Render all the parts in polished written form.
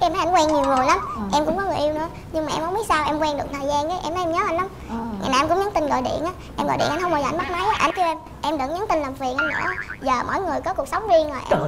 em thấy anh quen nhiều người lắm. Em cũng có người yêu nữa, nhưng mà em không biết sao em quen được thời gian cái em thấy em nhớ anh lắm. Ngày nào em cũng nhắn tin gọi điện á, em gọi điện anh không bao giờ anh bắt máy á. Anh kêu em đừng nhắn tin làm phiền anh nữa, giờ mỗi người có cuộc sống riêng rồi.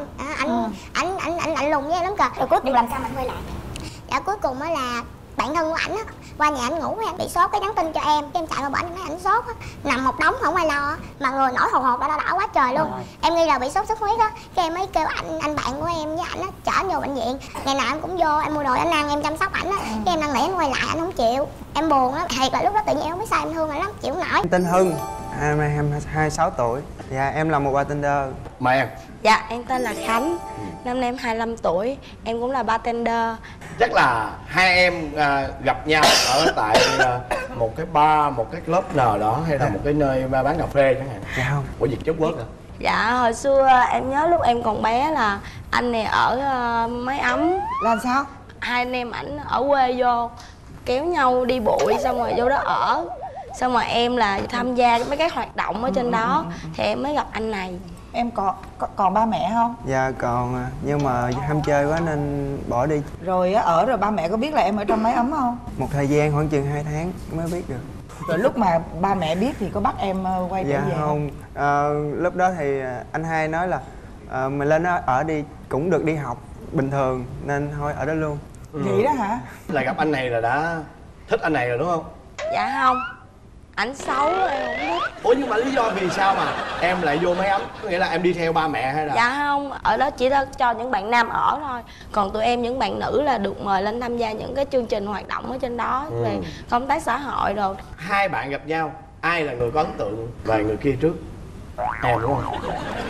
Anh lạnh lùng với em lắm kìa. Rồi cuối cùng làm sao mà anh quay lại? Dạ cuối cùng á là bạn thân của ảnh á qua nhà anh ngủ, em bị sốt cái nhắn tin cho em, cái em chạy qua bển em thấy ảnh sốt á, nằm một đống không ai lo, mà người nổi hột hột đã quá trời luôn. Em nghi là bị sốt xuất huyết á, cái em mới kêu anh bạn của em với ảnh á chở anh vô bệnh viện. Ngày nào em cũng vô, em mua đồ anh ăn, em chăm sóc ảnh á. Cái em năn nỉ anh quay lại, anh không chịu, em buồn lắm. Thiệt là lúc đó tự nhiên em không biết sao em thương ảnh lắm, chịu không nổi. Tên Hưng, năm nay em 26 tuổi. Dạ em là một bartender. Mời em. Dạ em tên là Khánh, năm nay em 25 tuổi, em cũng là bartender. Chắc là hai em gặp nhau ở tại một cái bar, một cái club nào đó, hay là một cái nơi bán cà phê chẳng hạn. Dạ không. Của Việt Chốt Quốc hả? Dạ hồi xưa em nhớ lúc em còn bé là anh này ở Mái Ấm. Làm sao? Hai anh em ảnh ở quê vô kéo nhau đi bụi xong rồi vô đó ở. Xong rồi em là tham gia mấy cái hoạt động ở trên đó thì em mới gặp anh này. Em còn ba mẹ không? Dạ còn, nhưng mà ham chơi quá nên bỏ đi. Rồi rồi ba mẹ có biết là em ở trong Mái Ấm không? Một thời gian khoảng chừng 2 tháng mới biết được. Rồi lúc mà ba mẹ biết thì có bắt em quay trở Dạ về không. Lúc đó thì anh hai nói là mình lên đó ở đi cũng được, đi học bình thường nên thôi ở đó luôn. Vậy đó hả? Là gặp anh này là đã thích anh này rồi đúng không? Dạ không, ảnh xấu em không biết. Ủa nhưng mà lý do vì sao mà em lại vô Mái Ấm? Có nghĩa là em đi theo ba mẹ hay là? Dạ không, ở đó chỉ cho những bạn nam ở thôi. Còn tụi em những bạn nữ là được mời lên tham gia những cái chương trình hoạt động ở trên đó về công tác xã hội rồi. Hai bạn gặp nhau, ai là người có ấn tượng về người kia trước? Em đúng không?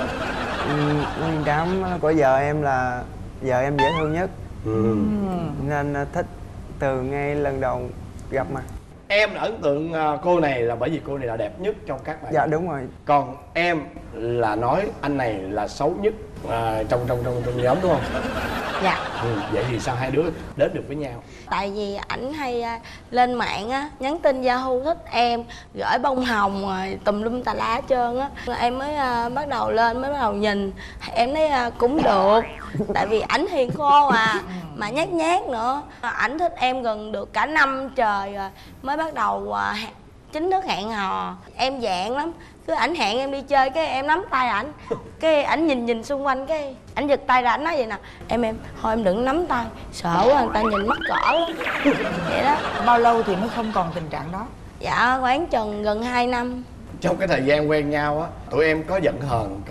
Tình cảm của vợ em là vợ em dễ thương nhất, nên thích từ ngay lần đầu gặp mặt. Em là ấn tượng cô này là bởi vì cô này là đẹp nhất trong các bạn. Dạ đúng rồi. Còn em là nói anh này là xấu nhất trong nhóm đúng không? Dạ. Vậy thì sao hai đứa đến được với nhau? Tại vì ảnh hay lên mạng á, nhắn tin Yahoo thích em, gửi bông hồng rồi tùm lum tà lá hết trơn á. Em mới bắt đầu lên, mới bắt đầu nhìn, em thấy cũng được. Tại vì ảnh hiền khô mà nhát nhát nữa. Ảnh thích em gần được cả năm trời rồi mới bắt đầu chính thức hẹn hò. Em dạng lắm, cứ ảnh hẹn em đi chơi cái em nắm tay ảnh, cái ảnh nhìn xung quanh cái ảnh giật tay ra, ảnh nói vậy nè: em thôi em đừng nắm tay, sợ quá người ta nhìn mắc cỡ lắm. Vậy đó. Bao lâu thì mới không còn tình trạng đó? Dạ khoảng chừng gần 2 năm. Trong cái thời gian quen nhau á, tụi em có giận hờn,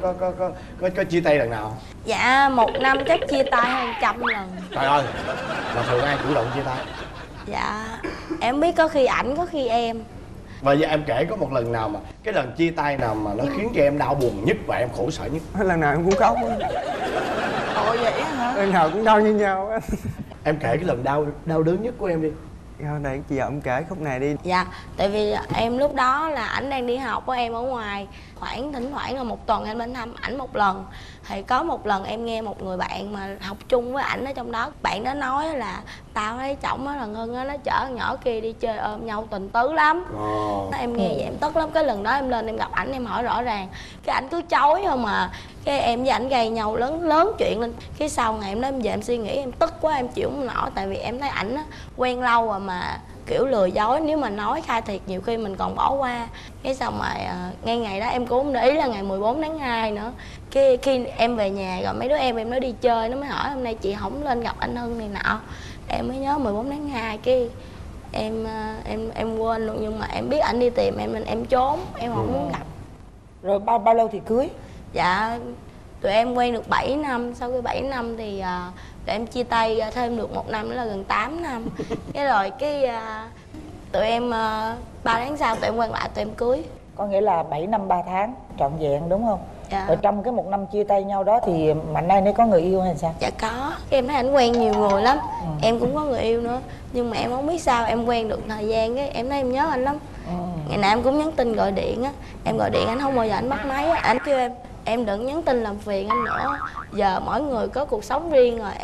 có chia tay lần nào? Dạ 1 năm chắc chia tay hơn 100 lần. Trời ơi, mà thường ai chủ động chia tay? Dạ em biết có khi ảnh có khi em. Và giờ em kể có một lần nào mà cái lần chia tay nào mà nó khiến cho em đau buồn nhất và em khổ sở nhất? Lần nào em cũng khóc á. Ồ vậy hả? Lần nào cũng đau như nhau á. Em kể cái lần đau đớn nhất của em đi. Để chị vợ em kể khúc này đi. Dạ tại vì em lúc đó là ảnh đang đi học của em ở ngoài, thỉnh thoảng là 1 tuần em lên thăm ảnh 1 lần. Thì có một lần em nghe một người bạn mà học chung với ảnh ở trong đó, bạn đó nói là tao thấy chổng á là Ngân á, nó chở con nhỏ kia đi chơi ôm nhau tình tứ lắm. Em nghe vậy em tức lắm. Cái lần đó em lên em gặp ảnh, em hỏi rõ ràng, cái ảnh cứ chối không à. Cái em với ảnh gây nhau lớn chuyện lên. Cái sau ngày em đó em về em suy nghĩ, em tức quá em chịu không nổi. Tại vì em thấy ảnh á quen lâu rồi mà kiểu lừa dối, nếu mà nói khai thiệt nhiều khi mình còn bỏ qua. Cái xong rồi ngay ngày đó em cũng không để ý là ngày 14 tháng 2 nữa. Cái khi em về nhà rồi mấy đứa em nó đi chơi, nó mới hỏi hôm nay chị không lên gặp anh Hưng này nọ. Em mới nhớ 14 tháng 2 cái em quên luôn. Nhưng mà em biết ảnh đi tìm em nên em trốn, em không muốn gặp. Rồi bao lâu thì cưới? Dạ tụi em quen được 7 năm. Sau khi 7 năm thì tụi em chia tay thêm được 1 năm nữa là gần 8 năm. Cái rồi tụi em 3 tháng sau tụi em quen lại, tụi em cưới. Có nghĩa là 7 năm 3 tháng trọn vẹn đúng không? Dạ. Rồi trong cái 1 năm chia tay nhau đó thì Mạnh Ai nấy có người yêu hay sao? Dạ có. Em thấy ảnh quen nhiều người lắm. Em cũng có người yêu nữa, nhưng mà em không biết sao em quen được thời gian cái em thấy em nhớ anh lắm. Ngày nào em cũng nhắn tin gọi điện á, em gọi điện anh không bao giờ anh bắt máy á. Anh kêu em đừng nhắn tin làm phiền anh nữa, giờ mỗi người có cuộc sống riêng rồi.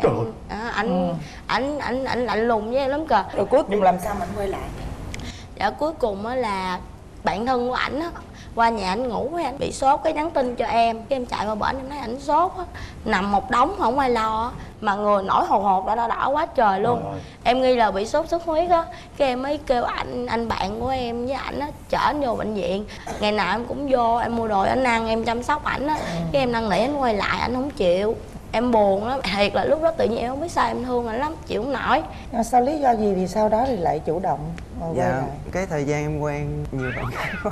Anh lạnh lùng với em lắm kìa. Rồi cuối cùng làm sao mà anh quay lại? Dạ cuối cùng á là bạn thân của ảnh á qua nhà anh ngủ, với anh bị sốt cái nhắn tin cho em, cái em chạy qua bển em thấy ảnh sốt á, nằm một đống không ai lo á, mà người nổi hột hột đỏ quá trời luôn. Em nghi là bị sốt xuất huyết á, cái em mới kêu anh bạn của em với ảnh á chở anh vô bệnh viện. Ngày nào em cũng vô em mua đồ ảnh ăn, em chăm sóc ảnh á, cái em năn nỉ anh quay lại anh không chịu. Em buồn lắm, thiệt là lúc đó tự nhiên em không biết sao em thương anh lắm, chịu không nổi. Nhưng mà sao lý do gì thì sau đó thì lại chủ động quay lại? Cái thời gian em quen nhiều bạn gái quá,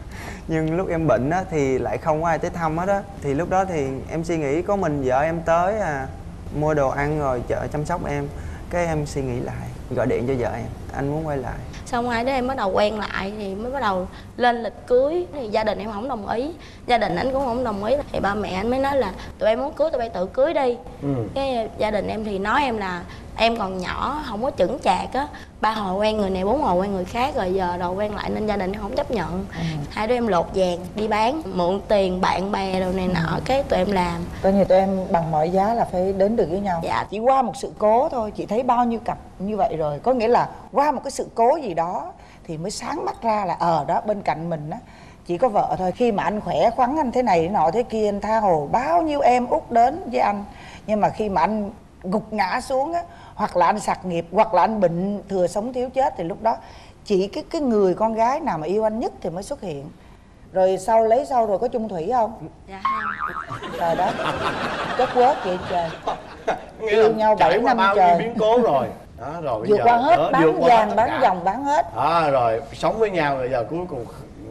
nhưng lúc em bệnh á thì lại không có ai tới thăm hết á. Thì lúc đó thì em suy nghĩ có mình vợ em tới mua đồ ăn rồi chợ chăm sóc em. Cái em suy nghĩ lại, gọi điện cho vợ em, anh muốn quay lại. Xong hai đứa em bắt đầu quen lại thì mới bắt đầu lên lịch cưới. Thì gia đình em không đồng ý, gia đình anh cũng không đồng ý, thì ba mẹ anh mới nói là tụi em muốn cưới tụi bay tự cưới đi. Cái gia đình em thì nói em là em còn nhỏ không có chững chạc á, ba hồi quen người này bốn hồi quen người khác rồi, giờ rồi quen lại nên gia đình em không chấp nhận. Hai đứa em lột vàng đi bán, mượn tiền bạn bè đồ này nọ, cái tụi em làm. Coi như tụi em bằng mọi giá là phải đến được với nhau. Dạ. Chỉ qua một sự cố thôi, chị thấy bao nhiêu cặp như vậy rồi. Có nghĩa là qua một cái sự cố gì đó thì mới sáng mắt ra là đó bên cạnh mình á chỉ có vợ thôi. Khi mà anh khỏe khoắn, anh thế này thế nọ thế kia, anh tha hồ bao nhiêu em út đến với anh. Nhưng mà khi mà anh gục ngã xuống á, hoặc là anh sạc nghiệp, hoặc là anh bệnh thừa sống thiếu chết, thì lúc đó chỉ cái người con gái nào mà yêu anh nhất thì mới xuất hiện. Rồi sau lấy sau rồi có chung thủy không? Dạ không. Trời đất, chất quớt vậy trời. Yêu nhau 7 năm trời, biến cố rồi đó, rồi vượt qua hết, bán vàng bán dòng bán hết. Rồi sống với nhau rồi giờ cuối cùng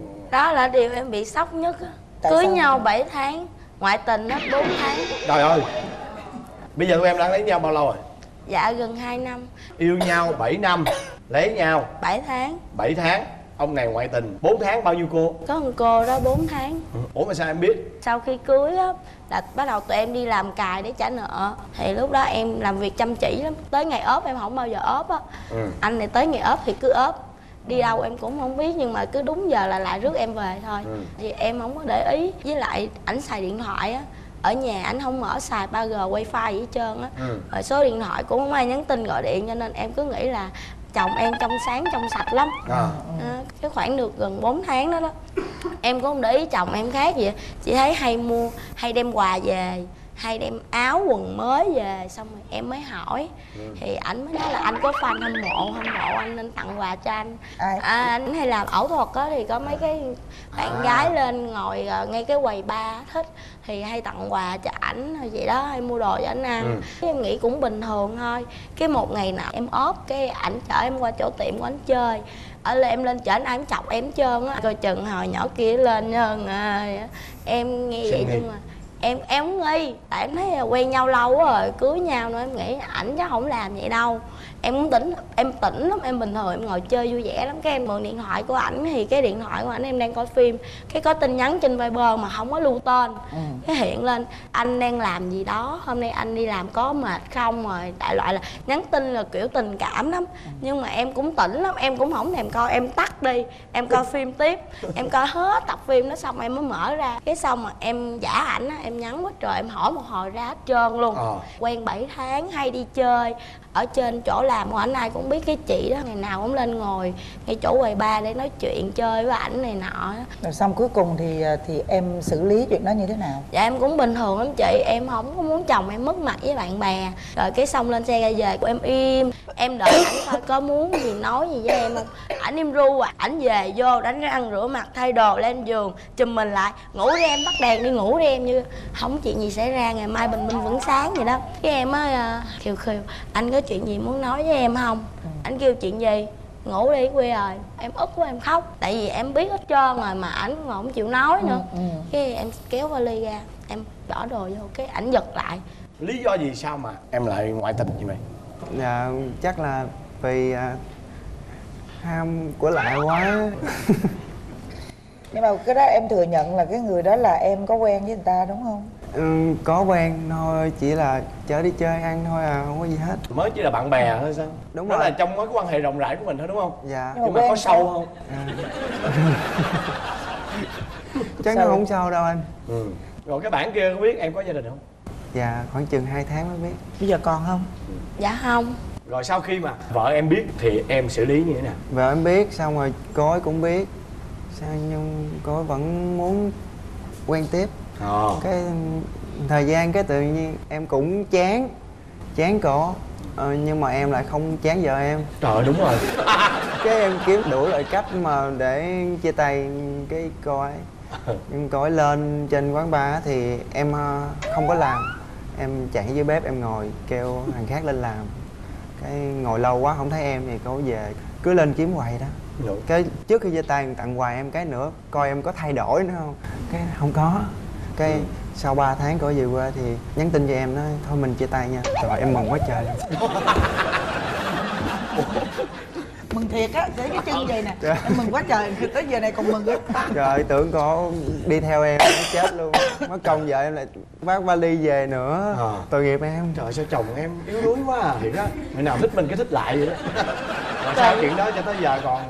Đó là điều em bị sốc nhất á. Cưới nhau 7 tháng, ngoại tình hết 4 tháng. Trời ơi, bây giờ tụi em đang lấy nhau bao lâu rồi? Dạ gần 2 năm. Yêu nhau 7 năm, lấy nhau 7 tháng. 7 tháng. Ông này ngoại tình 4 tháng, bao nhiêu cô? Có một cô đó 4 tháng. Ủa mà sao em biết? Sau khi cưới á là bắt đầu tụi em đi làm cài để trả nợ. Thì lúc đó em làm việc chăm chỉ lắm, tới ngày ốp em không bao giờ ốp á. Anh này tới ngày ốp thì cứ ốp, đi đâu em cũng không biết, nhưng mà cứ đúng giờ là lại rước em về thôi. Thì em không có để ý. Với lại ảnh xài điện thoại á, ở nhà ảnh không mở xài 3G wifi gì hết trơn á. Rồi số điện thoại cũng không ai nhắn tin gọi điện, cho nên em cứ nghĩ là chồng em trong sáng trong sạch lắm. Cái khoảng được gần 4 tháng đó em cũng không để ý chồng em khác gì, chỉ thấy hay đem quà về, hay đem áo quần mới về. Xong rồi em mới hỏi thì ảnh mới nói là anh có fan hâm mộ anh nên tặng quà cho anh. Anh hay làm ảo thuật á thì có mấy cái bạn gái lên ngồi ngay cái quầy bar thích thì hay tặng quà cho ảnh hay vậy đó, hay mua đồ cho ảnh ăn. Em nghĩ cũng bình thường thôi. Cái một ngày nào em ốp, cái ảnh chở em qua chỗ tiệm của ảnh chơi, em lên chở anh chọc em hết trơn á. Coi chừng hồi nhỏ kia lên em nghe vậy nhưng mà em không nghi, tại em thấy quen nhau lâu quá rồi, cưới nhau nữa em nghĩ ảnh chắc không làm vậy đâu. Em cũng tỉnh lắm, em bình thường em ngồi chơi vui vẻ lắm. Cái em mượn điện thoại của ảnh, thì cái điện thoại của ảnh em đang coi phim, cái có tin nhắn trên Viber mà không có lưu tên. Cái hiện lên anh đang làm gì đó, hôm nay anh đi làm có mệt không, rồi đại loại là nhắn tin là kiểu tình cảm lắm. Nhưng mà em cũng tỉnh lắm, em cũng không thèm coi, em tắt đi, em coi phim tiếp. Em coi hết tập phim đó xong em mới mở ra. Cái xong mà em giả ảnh á, em nhắn quá trời, em hỏi một hồi ra hết trơn luôn. Quen 7 tháng, hay đi chơi ở trên chỗ làm của ảnh, ai cũng biết cái chị đó, ngày nào cũng lên ngồi ngay chỗ quầy bar để nói chuyện chơi với ảnh này nọ. Rồi xong cuối cùng thì em xử lý chuyện đó như thế nào? Dạ em cũng bình thường lắm chị, em không có muốn chồng em mất mặt với bạn bè. Rồi cái xong lên xe ra về, em im, em đợi ảnh coi có muốn gì nói gì với em không. Ảnh im ru ảnh về vô đánh răng rửa mặt thay đồ lên giường chùm mình lại, ngủ đi em, tắt đèn đi ngủ đi em, như không chuyện gì xảy ra, ngày mai bình minh vẫn sáng vậy đó. Cái em mới khiều anh có chuyện gì muốn nói với em không? Ảnh kêu chuyện gì? Ngủ đi khuya rồi. Em ức quá em khóc, tại vì em biết hết trơn rồi mà ảnh còn không chịu nói nữa. Cái em kéo vali ra, em bỏ đồ vô, cái ảnh giật lại. Lý do gì sao mà em lại ngoại tình như vậy? Dạ chắc là vì ham của lại quá. Nhưng mà cái đó em thừa nhận là cái người đó là em có quen với người ta đúng không? Có quen thôi, chỉ là chở đi chơi ăn thôi không có gì hết. Mới chỉ là bạn bè thôi sao? Đúng đó rồi. Là trong mối quan hệ rộng rãi của mình thôi đúng không? Dạ. Nhưng mà có sâu không? Chắc nó không sâu đâu anh. Rồi cái bạn kia có biết em có gia đình không? Dạ khoảng chừng 2 tháng mới biết. Bây giờ còn không? Dạ không. Rồi sau khi mà vợ em biết thì em xử lý như thế nào? Vợ em biết, xong rồi cô ấy cũng biết. sao nhưng cô vẫn muốn quen tiếp. Cái thời gian cái tự nhiên em cũng chán cổ, nhưng mà em lại không chán vợ em. Trời đúng rồi. Cái em kiếm đủ loại cách mà để chia tay cái cô ấy. Nhưng cô ấy lên trên quán bar thì em không có làm, em chạy dưới bếp em ngồi kêu thằng khác lên làm. Cái ngồi lâu quá không thấy em thì cô về cứ lên kiếm hoài đó. Cái trước khi chia tay tặng quà em cái nữa coi em có thay đổi nữa không, cái không có. Cái sau 3 tháng cô về quê thì nhắn tin cho em nói thôi mình chia tay nha. Trời em mừng quá trời. Mừng thiệt á, với cái chân vậy nè. Em mừng quá trời, tới giờ này còn mừng á. Trời tưởng cô đi theo em chết luôn. Mất công vợ em lại vác vali về nữa. Tội nghiệp em. Trời sao chồng em yếu đuối quá à. Thiệt á, ngày nào thích mình cái thích lại vậy đó. Rồi sao chuyện đó cho tới giờ còn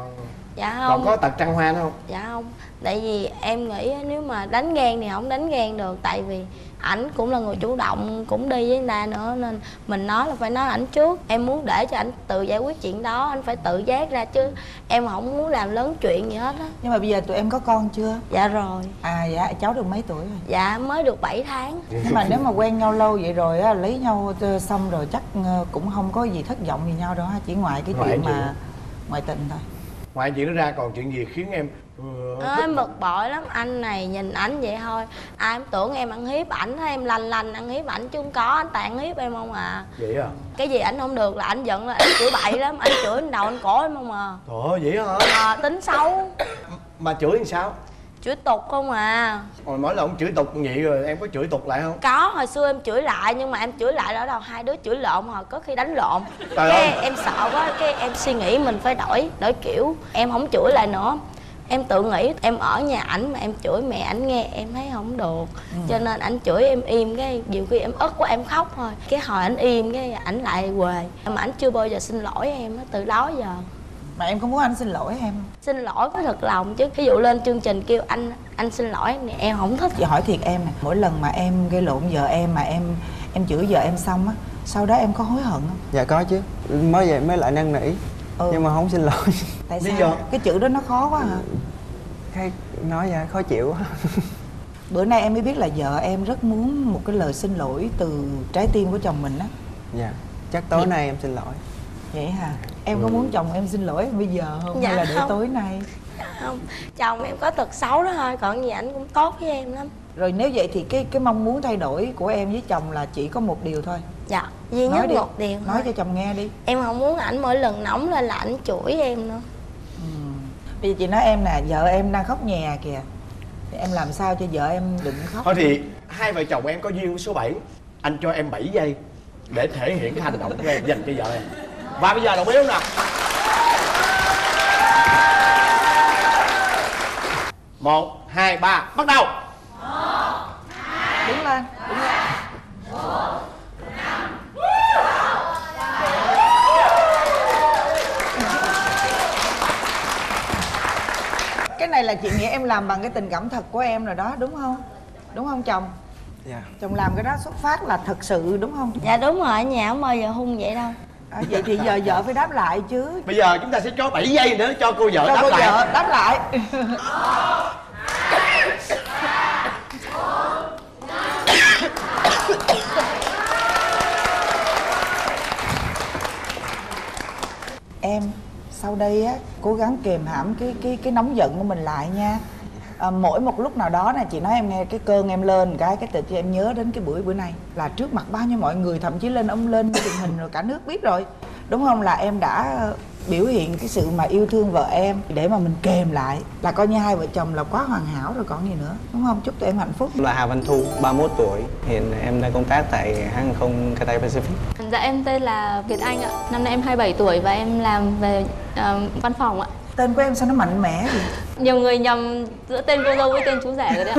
Dạ không. Còn có tật trăng hoa không? Dạ không. Tại vì em nghĩ nếu mà đánh ghen thì không đánh ghen được. Tại vì ảnh cũng là người chủ động, cũng đi với người ta nữa. Nên mình nói là phải nói ảnh trước. Em muốn để cho ảnh tự giải quyết chuyện đó. Anh phải tự giác ra chứ em không muốn làm lớn chuyện gì hết á. Nhưng mà bây giờ tụi em có con chưa? Dạ rồi. À dạ, cháu được mấy tuổi rồi? Dạ mới được 7 tháng. Nhưng mà nếu mà quen nhau lâu vậy rồi á, lấy nhau xong rồi chắc cũng không có gì thất vọng gì nhau đâu ha. Chỉ ngoài cái chuyện mà ngoại tình thôi. Ngoài chuyện đó ra còn chuyện gì khiến em em bực bội lắm. Anh này nhìn ảnh vậy thôi ai em tưởng em ăn hiếp ảnh, thấy em lanh lanh ăn hiếp ảnh chứ không có. Anh toàn ăn hiếp em không à. Vậy à? Cái gì ảnh không được là ảnh giận, là ảnh chửi bậy lắm. Ảnh chửi lên đầu anh cổ em không à. Trời vậy hả? Tính xấu. Mà chửi làm sao? Chửi tục không à. Rồi mỗi lần ông chửi tục vậy rồi em có chửi tục lại không? Có, hồi xưa em chửi lại nhưng mà em chửi lại ở đâu hai đứa chửi lộn rồi có khi đánh lộn. Trời Cái ơi. em sợ quá, cái em suy nghĩ mình phải đổi kiểu. Em không chửi lại nữa. Em tự nghĩ em ở nhà ảnh mà em chửi mẹ ảnh nghe em thấy không được. Cho nên ảnh chửi em im, cái nhiều khi em ức quá em khóc thôi. Cái hồi ảnh im cái ảnh lại quề. Mà ảnh chưa bao giờ xin lỗi em á, từ đó giờ. Mà em có muốn anh xin lỗi em không? Xin lỗi có thật lòng chứ. Ví dụ lên chương trình kêu anh xin lỗi thì em không thích. Chị hỏi thiệt em nè, mỗi lần mà em gây lộn vợ em mà em chửi vợ em xong á, sau đó em có hối hận không? Dạ có chứ, mới về mới lại năn nỉ. Nhưng mà không xin lỗi. Tại sao? Cái chữ đó nó khó quá hả? Cái nói ra khó chịu quá. Bữa nay em mới biết là vợ em rất muốn một cái lời xin lỗi từ trái tim của chồng mình á. Dạ, chắc tối nay em xin lỗi. Vậy hả? Em có muốn chồng em xin lỗi em bây giờ không? Dạ hay là để không. tối nay? Không, chồng em có tật xấu đó thôi, còn gì ảnh cũng tốt với em lắm. Rồi nếu vậy thì cái mong muốn thay đổi của em với chồng là chỉ có một điều thôi. Dạ, duy nhất một điều Nói thôi. cho chồng nghe đi. Em không muốn ảnh mỗi lần nóng lên là ảnh chửi em nữa. Bây giờ chị nói em nè, vợ em đang khóc nhè kìa, thì em làm sao cho vợ em đừng khóc? Thôi thì hai vợ chồng em có duyên với số 7. Anh cho em 7 giây để thể hiện cái hành động của em dành cho vợ em. Và bây giờ đồng ý không nào? 1, 2, 3, bắt đầu. Đứng lên. Cái này là chị nghĩ em làm bằng cái tình cảm thật của em rồi đó, đúng không? Đúng không chồng? Dạ. Chồng làm cái đó xuất phát là thật sự đúng không? Dạ đúng rồi, ở nhà không bao giờ hung vậy đâu. Vậy thì giờ vợ phải đáp lại chứ. Bây giờ chúng ta sẽ cho 7 giây nữa cho cô vợ Cho đáp cô lại. vợ đáp lại. Em sau đây á cố gắng kềm hãm cái nóng giận của mình lại nha. Mỗi một lúc nào đó nè, chị nói em nghe, cái cơn em lên cái tự cho em nhớ đến cái bữa nay là trước mặt bao nhiêu mọi người, thậm chí lên truyền hình rồi cả nước biết rồi, đúng không? Là em đã biểu hiện cái sự mà yêu thương vợ em để mà mình kềm lại, là coi như hai vợ chồng là quá hoàn hảo rồi còn gì nữa, đúng không? Chúc tụi em hạnh phúc. Là Hà Văn Thu, 31 tuổi, hiện em đang công tác tại hãng hàng không Cathay Pacific. Dạ em tên là Việt Anh ạ, năm nay em 27 tuổi và em làm về văn phòng ạ. Tên của em sao nó mạnh mẽ vậy? Nhiều người nhầm giữa tên cô dâu với tên chú rể rồi đấy ạ.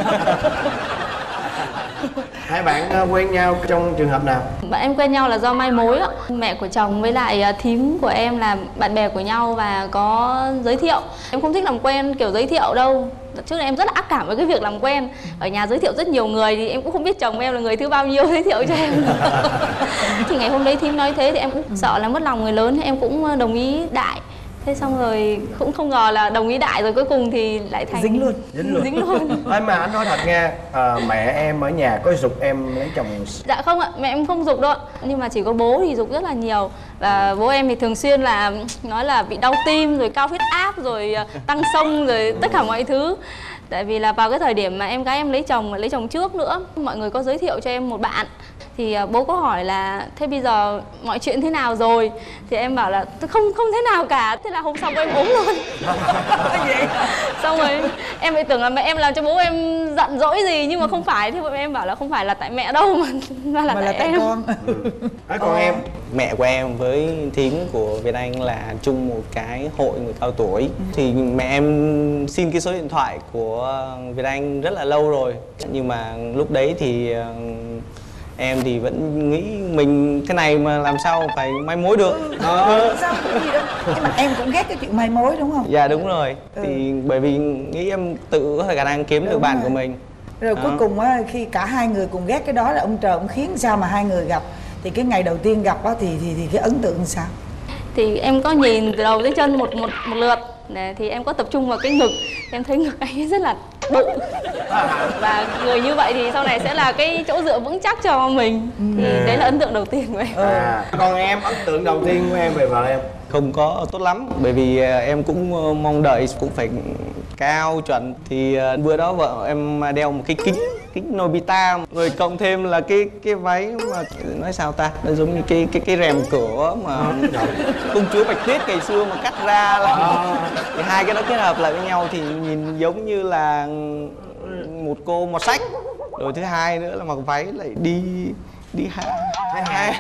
Hai bạn quen nhau trong trường hợp nào? Bạn em quen nhau là do mai mối ạ. Mẹ của chồng với lại thím của em là bạn bè của nhau và có giới thiệu. Em không thích làm quen kiểu giới thiệu đâu. Trước đây em rất là ác cảm với cái việc làm quen. Ở nhà giới thiệu rất nhiều người thì em cũng không biết chồng em là người thứ bao nhiêu giới thiệu cho em. Thì ngày hôm đấy thím nói thế thì em cũng sợ là mất lòng người lớn, em cũng đồng ý đại. Thế xong rồi cũng không ngờ là đồng ý đại, rồi cuối cùng thì lại thành dính luôn. Dính luôn. Ê, mà anh nói thật nha, mẹ em ở nhà có giục em lấy chồng? Dạ không ạ, mẹ em không giục đâu ạ. Nhưng mà chỉ có bố thì giục rất là nhiều. Và bố em thì thường xuyên là nói là bị đau tim, rồi cao huyết áp, rồi tăng xông, rồi tất cả mọi thứ. Tại vì là vào cái thời điểm mà em gái em lấy chồng trước nữa, mọi người có giới thiệu cho em một bạn. Thì bố có hỏi là thế bây giờ mọi chuyện thế nào rồi? Thì em bảo là không thế nào cả. Thế là hôm sau em ốm luôn. Xong rồi em lại tưởng là mẹ em làm cho bố em giận dỗi gì, nhưng mà không phải. Thế em bảo là không phải là tại mẹ đâu mà là tại em. con. Còn em? Mẹ của em với thím của Việt Anh là chung một cái hội người cao tuổi. Thì mẹ em xin cái số điện thoại của Việt Anh rất là lâu rồi. Nhưng mà lúc đấy thì em thì vẫn nghĩ mình thế này mà làm sao phải mai mối được. Sao có gì đâu. Nhưng mà em cũng ghét cái chuyện mai mối đúng không? Dạ đúng rồi. Thì bởi vì nghĩ em tự có thể khả năng kiếm được bạn của mình. Rồi cuối cùng á, khi cả hai người cùng ghét cái đó là ông trời ông khiến sao mà hai người gặp. Thì cái ngày đầu tiên gặp á thì cái ấn tượng sao? Thì em có nhìn từ đầu tới chân một lượt. Thì em có tập trung vào cái ngực. Em thấy ngực anh ấy rất là bự. Và người như vậy thì sau này sẽ là cái chỗ dựa vững chắc cho mình. Thì đấy là ấn tượng đầu tiên của em. Còn em, ấn tượng đầu tiên của em về vợ em? Không có tốt lắm, bởi vì em cũng mong đợi cũng phải cao chuẩn. Thì bữa đó vợ em đeo một cái kính Nobita, rồi cộng thêm là cái váy mà nói sao ta, nó giống như cái rèm cửa mà công chúa Bạch Tuyết ngày xưa mà cắt ra là thì hai cái đó kết hợp lại với nhau thì nhìn giống như là một cô mọt sách. Rồi thứ hai nữa là mặc váy lại đi hai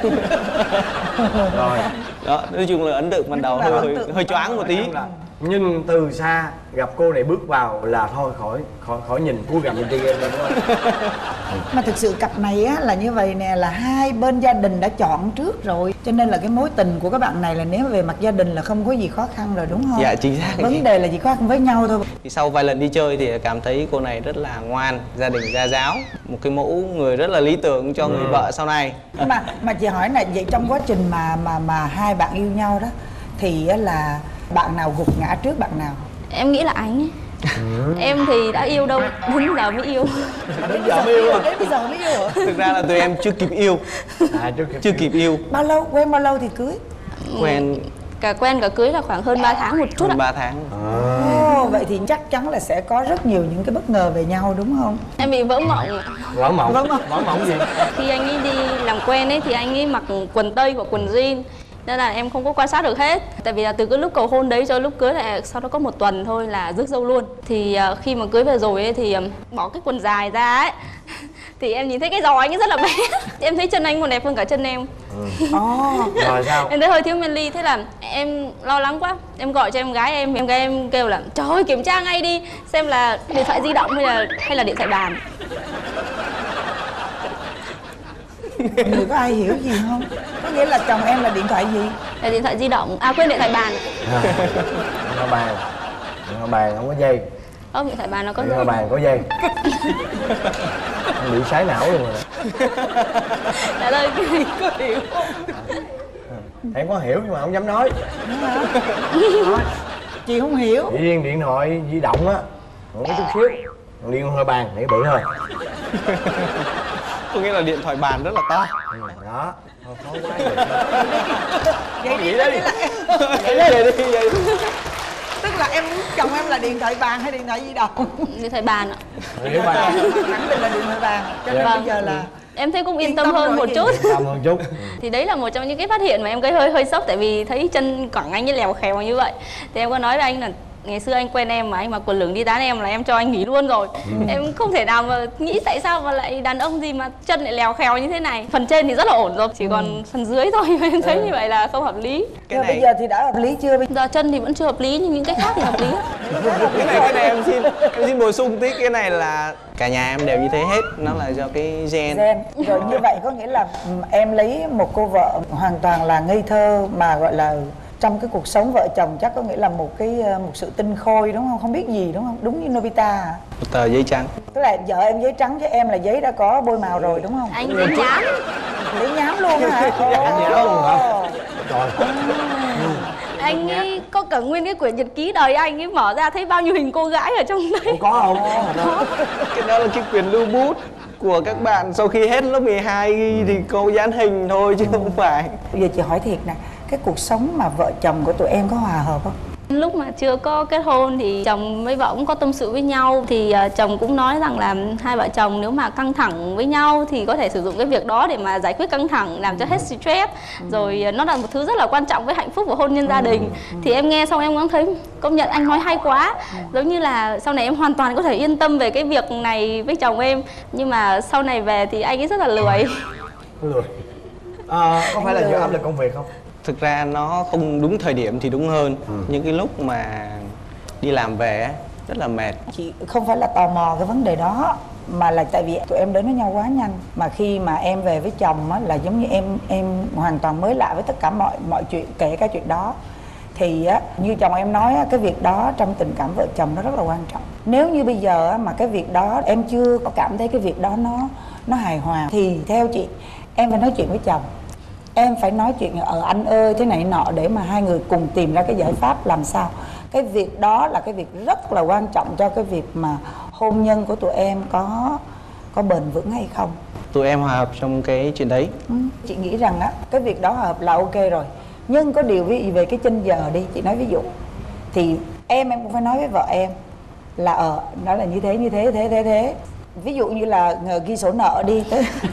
Rồi đó, nói chung là ấn tượng ban đầu hơi choáng một tí. Nhưng từ xa gặp cô này bước vào là thôi khỏi nhìn cúi gằm đi em đúng không? Mà thực sự cặp này á là như vậy nè, là hai bên gia đình đã chọn trước rồi, cho nên là cái mối tình của các bạn này là nếu về mặt gia đình là không có gì khó khăn rồi đúng không? Dạ chính xác. Vấn đề là chỉ khó khăn với nhau thôi. Thì sau vài lần đi chơi thì cảm thấy cô này rất là ngoan, gia đình gia giáo, một cái mẫu người rất là lý tưởng cho người vợ sau này. Mà chị hỏi là vậy trong quá trình mà hai bạn yêu nhau đó thì là bạn nào gục ngã trước bạn nào? Em nghĩ là anh ấy. Em thì đã yêu đâu, đến giờ mới yêu. Đến giờ mới yêu à? Đến bây giờ mới yêu hả? Thực ra là tụi em chưa kịp yêu. Chưa kịp yêu. Bao lâu? Quen bao lâu thì cưới? Quen cả cưới là khoảng hơn 3 tháng một chút ạ. hơn 3 tháng. Vậy thì chắc chắn là sẽ có rất nhiều những cái bất ngờ về nhau đúng không? Em bị vỡ mộng. Vỡ mộng gì? Khi anh ấy đi làm quen ấy thì anh ấy mặc quần tây hoặc quần jean, nên là em không có quan sát được hết. Tại vì là từ cái lúc cầu hôn đấy cho lúc cưới là sau đó có một tuần thôi là rước dâu luôn. Thì khi mà cưới về rồi ấy thì bỏ cái quần dài ra ấy thì em nhìn thấy cái giò anh ấy rất là bé. Em thấy chân anh còn đẹp hơn cả chân em. Rồi sao? Em thấy hơi thiếu manly, thế là em lo lắng quá. Em gọi cho em gái em kêu là trời ơi kiểm tra ngay đi, xem là điện thoại di động hay là điện thoại bàn. Người có ai hiểu gì không? Có nghĩa là chồng em là điện thoại gì? Là điện thoại di động, quên điện thoại bàn. Điện thoại bàn không có dây. Không, điện thoại bàn nó có Điện thoại bàn có dây. Em bị sái não luôn rồi. Trả lời cái có hiểu không? Em có hiểu nhưng mà không dám nói. Chị không hiểu. Riêng điện thoại di động á còn có chút xíu, còn điện thoại bàn thì bự thôi. Có nghĩa là điện thoại bàn rất là to. Đó, thôi khó quá. Vậy đi, Vậy đi. tức là em chồng em là điện thoại bàn hay điện thoại di động? Điện thoại bàn ạ. Điện bàn. Khẳng định là điện thoại bàn. Cho nên bây giờ là em thấy cũng yên tâm hơn một chút. Yên tâm hơn chút. Thì đấy là một trong những cái phát hiện mà em gây hơi sốc, tại vì thấy chân quẳng anh ấy lèo khèo như vậy. Thì em có nói với anh là ngày xưa anh quen em mà anh mặc quần lửng đi tán em là em cho anh nghỉ luôn rồi. Em không thể nào mà nghĩ tại sao mà lại đàn ông gì mà chân lại lèo khèo như thế này. Phần trên thì rất là ổn rồi, chỉ còn phần dưới thôi. Em thấy như vậy là không hợp lý. bây giờ thì đã hợp lý chưa? Giờ chân thì vẫn chưa hợp lý nhưng những cái khác thì hợp lý. Cái này em xin bổ sung tí, cái này là cả nhà em đều như thế hết, nó là do cái gen. Rồi như vậy có nghĩa là em lấy một cô vợ hoàn toàn là ngây thơ mà gọi là trong cái cuộc sống vợ chồng chắc có nghĩa là một sự tinh khôi đúng không? Không biết gì đúng không? Đúng như Nobita à? Một tờ giấy trắng. Tức là vợ em giấy trắng chứ em là giấy đã có bôi màu rồi đúng không? Anh giấy nhám. Giấy nhám luôn hả? Nhám luôn hả? Trời. Anh ấy có cả nguyên cái quyển nhật ký đời anh ấy, mở ra thấy bao nhiêu hình cô gái ở trong đấy. Có không? Có. Cái đó là cái quyền lưu bút của các bạn sau khi hết lớp 12 ghi thì cô dán hình thôi chứ không phải. Bây giờ chị hỏi thiệt nè, cái cuộc sống mà vợ chồng của tụi em có hòa hợp không? Lúc mà chưa có kết hôn thì chồng với vợ cũng có tâm sự với nhau. Thì chồng cũng nói rằng là hai vợ chồng nếu mà căng thẳng với nhau thì có thể sử dụng cái việc đó để mà giải quyết căng thẳng, làm cho hết stress. Rồi nó là một thứ rất là quan trọng với hạnh phúc của hôn nhân gia đình. Thì em nghe xong em cũng thấy công nhận anh nói hay quá. Giống như là sau này em hoàn toàn có thể yên tâm về cái việc này với chồng em. Nhưng mà sau này về thì anh ấy rất là lười. Lười. Có phải là do áp lực công việc không? Thực ra nó không đúng thời điểm thì đúng hơn. Những cái lúc mà đi làm về á, rất là mệt. Chị không phải là tò mò cái vấn đề đó, mà là tại vì tụi em đến với nhau quá nhanh. Mà khi mà em về với chồng á, là giống như em hoàn toàn mới lạ với tất cả mọi chuyện, kể cả chuyện đó. Thì á, như chồng em nói á, cái việc đó trong tình cảm vợ chồng nó rất là quan trọng. Nếu như bây giờ á, mà cái việc đó em chưa có cảm thấy cái việc đó nó hài hòa, thì theo chị em phải nói chuyện với chồng. Em phải nói chuyện anh ơi thế này nọ, để mà hai người cùng tìm ra cái giải pháp làm sao. Cái việc đó là cái việc rất là quan trọng cho cái việc mà hôn nhân của tụi em có bền vững hay không. Tụi em hòa hợp trong cái chuyện đấy. Chị nghĩ rằng á, cái việc đó hòa hợp là ok rồi. Nhưng có điều ví dụ về cái chênh giờ đi, chị nói ví dụ thì em cũng phải nói với vợ em là nó là như thế. Ví dụ như là ghi sổ nợ đi.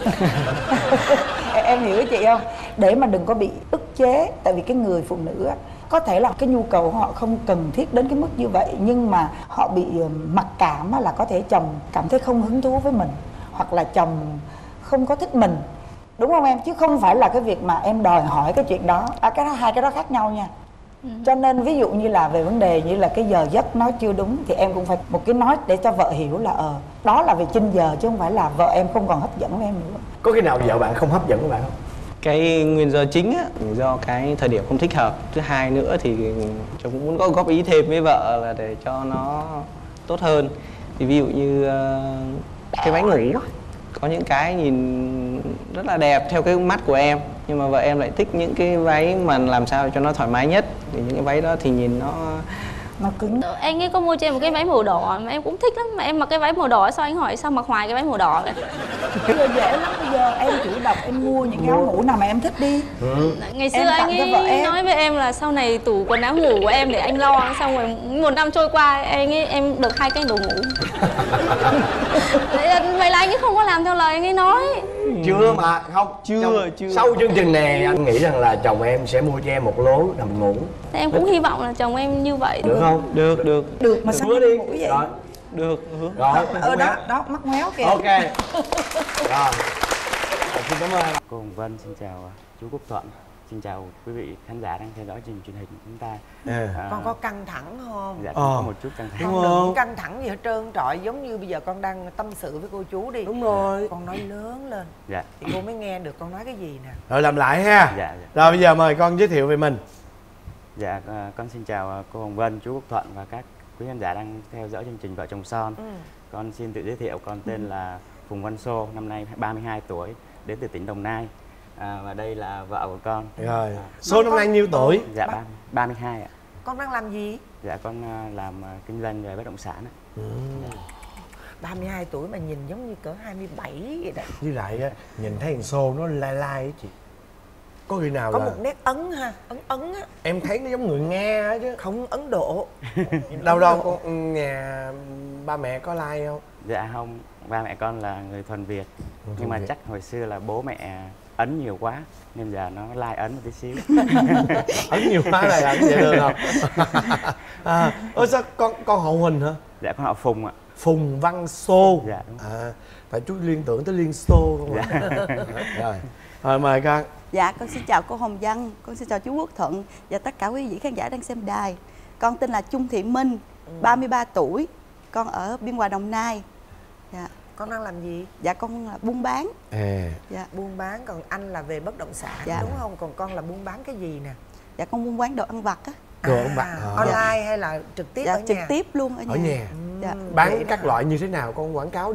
Em hiểu với chị không? Để mà đừng có bị ức chế. Tại vì cái người phụ nữ á, có thể là cái nhu cầu của họ không cần thiết đến cái mức như vậy, nhưng mà họ bị mặc cảm á, là có thể chồng cảm thấy không hứng thú với mình, hoặc là chồng không có thích mình, đúng không em? Chứ không phải là cái việc mà em đòi hỏi cái chuyện đó. Cái đó, hai cái đó khác nhau nha. Cho nên ví dụ như là về vấn đề như là cái giờ giấc nó chưa đúng, thì em cũng phải một cái nói để cho vợ hiểu là đó là về chênh giờ, chứ không phải là vợ em không còn hấp dẫn với em nữa. Có khi nào vợ bạn không hấp dẫn với bạn không? Cái nguyên do chính á, do cái thời điểm không thích hợp. Thứ hai nữa thì chồng cũng muốn có góp ý thêm với vợ là để cho nó tốt hơn. Thì ví dụ như cái váy ngủ, có những cái nhìn rất là đẹp theo cái mắt của em, nhưng mà vợ em lại thích những cái váy mà làm sao cho nó thoải mái nhất. Thì những cái váy đó thì nhìn nó cứng. Anh ấy có mua cho em một cái váy màu đỏ mà em cũng thích lắm, mà em mặc cái váy màu đỏ, sao anh hỏi sao mặc hoài cái váy màu đỏ vậy? Bây giờ dễ lắm, bây giờ em chủ động em mua những cái áo ngủ nào mà em thích đi. Ngày xưa anh ấy nói với em là sau này tủ quần áo ngủ của em để anh lo, xong rồi một năm trôi qua em được 2 cái đồ ngủ. Vậy là anh ấy không có làm theo lời anh ấy nói. Chưa mà không, chưa. Sau chương trình này anh nghĩ rằng là chồng em sẽ mua cho em một lố nằm ngủ. Thế em cũng hy vọng là chồng em như vậy. Được không? Được mà sao đi ngủ vậy? Rồi. Được. Rồi. Đó mắt méo kìa. Ok. Rồi. Xin cảm ơn. Cô Hồng Vân xin chào chú Quốc Thuận, xin chào quý vị khán giả đang theo dõi chương trình của chúng ta. Con có căng thẳng không? Dạ có một chút căng thẳng. Con đừng căng thẳng gì hết trơn trọi, giống như bây giờ con đang tâm sự với cô chú đi. Đúng rồi. Con nói lớn lên. Dạ. Thì cô mới nghe được con nói cái gì nè. Rồi làm lại ha. Dạ. Rồi bây giờ mời con giới thiệu về mình. Dạ con xin chào cô Hồng Vân, chú Quốc Thuận và các quý khán giả đang theo dõi chương trình Vợ Chồng Son. Con xin tự giới thiệu, con tên là Phùng Văn Sô, năm nay 32 tuổi, đến từ tỉnh Đồng Nai. Và đây là vợ của con. Rồi. Số năm nay nhiêu tuổi? Dạ 32 ạ. Con đang làm gì? Dạ con làm kinh doanh về bất động sản ạ. 32 tuổi mà nhìn giống như cỡ 27 vậy đó. Với lại á, nhìn thấy thằng Sô nó lai lai á chị. Có khi nào có là một nét ấn ha, ấn á. Em thấy nó giống người Nga á chứ. Không, Ấn Độ. Đâu con nhà ba mẹ có lai không? Dạ không, ba mẹ con là người thuần Việt. Nhưng mà chắc hồi xưa là bố mẹ ấn nhiều quá nên giờ nó lai ấn một tí xíu. Ấn nhiều quá là ấn vậy được không? Sao con họ Huỳnh hả? Dạ con họ Phùng ạ. Phùng Văn Sô. Dạ đúng. Tại chú liên tưởng tới Liên Xô không ạ? Dạ. Rồi mời con. Dạ con xin chào cô Hồng Vân, con xin chào chú Quốc Thuận và tất cả quý vị khán giả đang xem đài. Con tên là Trung Thị Minh, 33 tuổi, con ở Biên Hòa, Đồng Nai. Dạ. Con đang làm gì? Dạ con là buôn bán. Dạ. Buôn bán, còn anh là về bất động sản, dạ, đúng không? Còn con là buôn bán cái gì nè? Dạ con buôn bán đồ ăn vặt á. Đồ ăn vặt online hay là trực tiếp dạ, ở nhà? trực tiếp luôn ở nhà. Ở nhà. Dạ. Bán các loại như thế nào con quảng cáo đi.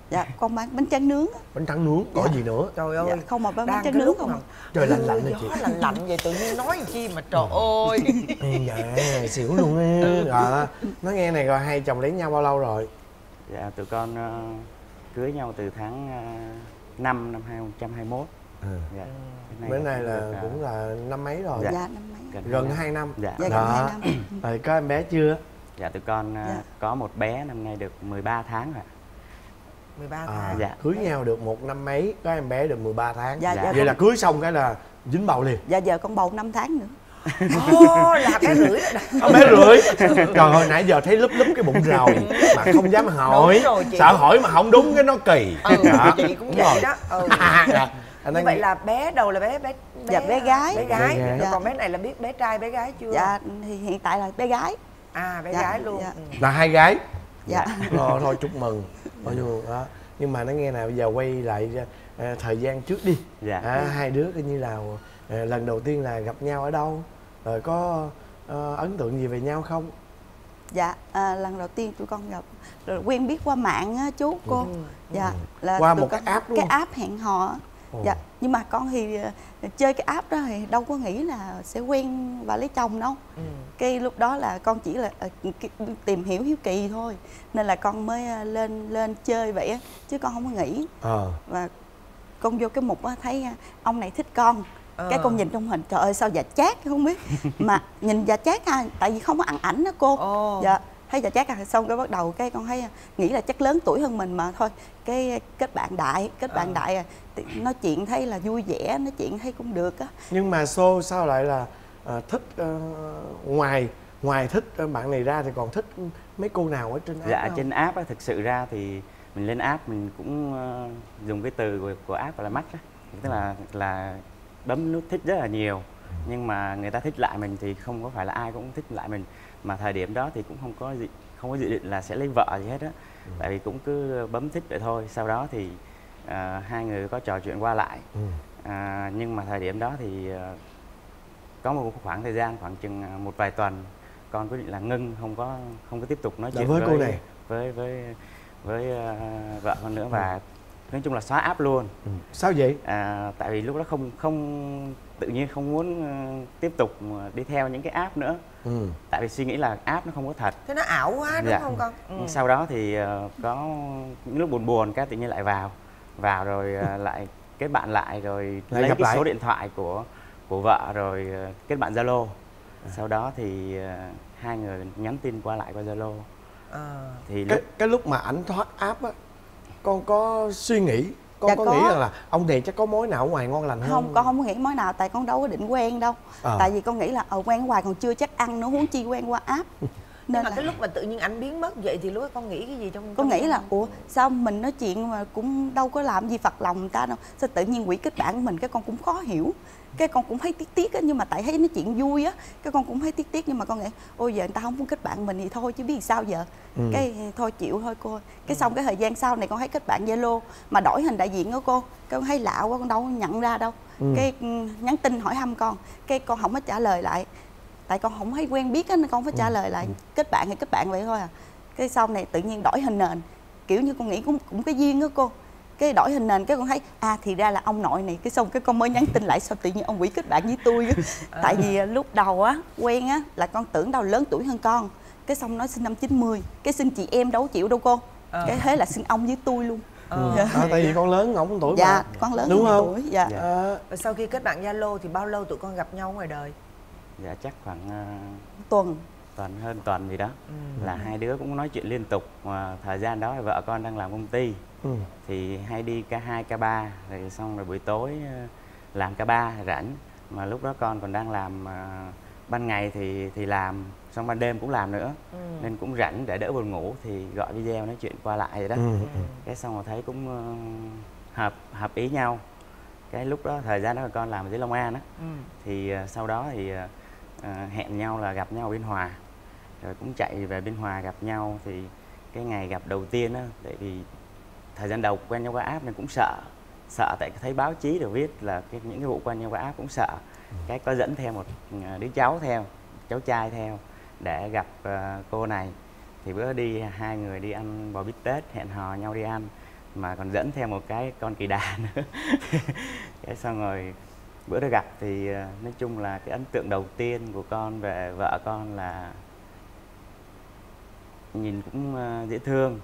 Dạ, con bán bánh tráng nướng. Bánh tráng nướng, có gì nữa? Trời ơi, Dạ, không mà bán bánh đang tráng cái nướng lúc không. mà Trời lạnh lạnh rồi chị. gió lạnh lạnh vậy tự nhiên nói chi mà trời ơi. Dạ, xỉu luôn á. Nói nghe này, rồi hai chồng lấy nhau bao lâu rồi? Dạ, tụi con cưới nhau từ tháng 5 năm 2021. Dạ. Bữa nay là cũng là năm mấy rồi? Dạ, năm mấy. Gần 2 năm. Dạ. Dạ, gần 2 năm. Rồi có em bé chưa? Dạ, tụi con có một bé năm nay được 13 tháng rồi. 13 tháng. Dạ. Cưới nhau được 1 năm mấy, có em bé được 13 tháng. Dạ, dạ. Vậy là cưới xong cái là dính bầu liền. Dạ, giờ con bầu 5 tháng nữa. Là bé rưỡi. Bé rưỡi. Trời ơi, nãy giờ thấy lúp lúp cái bụng rồi mà không dám hỏi. Rồi, sợ hỏi mà không đúng cái nó kỳ. Chị cũng vậy đó. Như vậy là bé đầu là bé Dạ, bé gái. Bé gái. Dạ. Còn bé này là biết bé trai bé gái chưa? Dạ, thì hiện tại là bé gái. À, bé Dạ, gái luôn. dạ. Là hai gái. Dạ. Rồi thôi chúc mừng. Đó. Nhưng mà nó nghe nào, bây giờ quay lại thời gian trước đi. Dạ. Hai đứa coi như là lần đầu tiên là gặp nhau ở đâu, rồi có ấn tượng gì về nhau không? Dạ, lần đầu tiên tụi con gặp rồi quen biết qua mạng á chú cô. Dạ, là Qua tụi một con- cái app luôn. Cái app hẹn hò. Dạ, nhưng mà con thì chơi cái app đó thì đâu có nghĩ là sẽ quen và lấy chồng đâu. Cái lúc đó là con chỉ là tìm hiểu hiếu kỳ thôi, nên là con mới lên chơi vậy á, chứ con không có nghĩ. Và con vô cái mục á thấy ông này thích con. Cái con nhìn trong hình, trời ơi sao già chát không biết. Mà nhìn già chát ha, tại vì không có ăn ảnh đó cô. Dạ, thấy già chát xong cái bắt đầu cái con thấy nghĩ là chắc lớn tuổi hơn mình mà thôi. Cái kết bạn đại nói chuyện thấy là vui vẻ, nói chuyện thấy cũng được á. Nhưng mà Xô sao lại là thích ngoài thích bạn này ra thì còn thích mấy cô nào ở trên app? Dạ, không? trên app á, thực sự ra thì mình lên app mình cũng dùng cái từ của app gọi là match á, tức là bấm nút thích rất là nhiều, nhưng mà người ta thích lại mình thì không có phải là ai cũng thích lại mình, mà thời điểm đó thì cũng không có dự định là sẽ lấy vợ gì hết á. Tại vì cũng cứ bấm thích vậy thôi. Sau đó thì hai người có trò chuyện qua lại. Nhưng mà thời điểm đó thì có một khoảng thời gian khoảng chừng một vài tuần con quyết định là ngưng, không có tiếp tục nói chuyện với cô này, với vợ con nữa, và nói chung là xóa app luôn. Sao vậy? Tại vì lúc đó không tự nhiên không muốn tiếp tục đi theo những cái app nữa. Tại vì suy nghĩ là app nó không có thật. Thế nó ảo quá đúng không con? Sau đó thì có những lúc buồn cái tự nhiên lại vào rồi lại kết bạn lại, rồi lấy cái số điện thoại của vợ rồi kết bạn Zalo. Sau đó thì hai người nhắn tin qua lại qua Zalo. Thì cái lúc mà ảnh thoát app á, con có suy nghĩ, con có nghĩ rằng là ông này chắc có mối nào ở ngoài ngon lành hơn? Không, con không có nghĩ mối nào, tại con đâu có định quen đâu. Tại vì con nghĩ là quen ở ngoài còn chưa chắc ăn nữa, huống chi quen qua app. Nên mà cái lúc mà tự nhiên anh biến mất vậy thì lúc đó con nghĩ cái gì trong con nghĩ là ủa sao mình nói chuyện mà cũng đâu có làm gì phật lòng người ta đâu, sao tự nhiên quỷ kết bạn của mình, cái con cũng khó hiểu. Cái con cũng thấy tiếc á, nhưng mà tại thấy nói chuyện vui á, cái con cũng thấy tiếc, nhưng mà con nghĩ ôi giờ người ta không muốn kết bạn mình thì thôi chứ biết sao giờ. Cái thôi chịu thôi cô. Cái xong cái thời gian sau này con thấy kết bạn Zalo mà đổi hình đại diện đó cô, cái con thấy lạ quá, con đâu có nhận ra đâu. Cái nhắn tin hỏi thăm con, cái con không có trả lời lại, tại con không thấy quen biết á nên con phải trả lời lại. Kết bạn thì kết bạn vậy thôi à. Cái sau này tự nhiên đổi hình nền, kiểu như con nghĩ cũng cái duyên đó cô. Cái đổi hình nền cái con thấy thì ra là ông nội này, cái xong cái con mới nhắn tin lại sao tự nhiên ông quỷ kết bạn với tôi á. Tại vì lúc đầu á quen á là con tưởng đâu lớn tuổi hơn con, cái xong nói sinh năm 90, cái xưng chị em đâu chịu đâu cô. Cái thế là xưng ông với tôi luôn. Tại vì con lớn ông tuổi dạ, mà. con lớn đúng không? Tuổi. Dạ. Và sau khi kết bạn Zalo thì bao lâu tụi con gặp nhau ngoài đời? Dạ chắc khoảng tuần hơn tuần gì đó. Là hai đứa cũng nói chuyện liên tục. Thời gian đó vợ con đang làm công ty, thì hay đi K2, K3, rồi xong rồi buổi tối làm K3 rảnh. Mà lúc đó con còn đang làm ban ngày thì làm, xong ban đêm cũng làm nữa. Nên cũng rảnh để đỡ buồn ngủ thì gọi video nói chuyện qua lại vậy đó. Cái xong rồi thấy cũng hợp ý nhau. Cái lúc đó thời gian đó con làm ở dưới Long An á, thì sau đó thì hẹn nhau là gặp nhau ở Biên Hòa, rồi cũng chạy về Biên Hòa gặp nhau. Thì cái ngày gặp đầu tiên á, tại vì thời gian đầu quen nhau qua app nên cũng sợ, tại thấy báo chí đều viết là những cái vụ quen nhau qua app cũng sợ. Cái có dẫn theo một đứa cháu cháu trai theo để gặp cô này. Thì bữa đi hai người đi ăn bò bít tết, hẹn hò nhau đi ăn. mà còn dẫn theo một cái con kỳ đà nữa. Cái xong rồi bữa đó gặp thì nói chung là cái ấn tượng đầu tiên của con về vợ con là nhìn cũng dễ thương,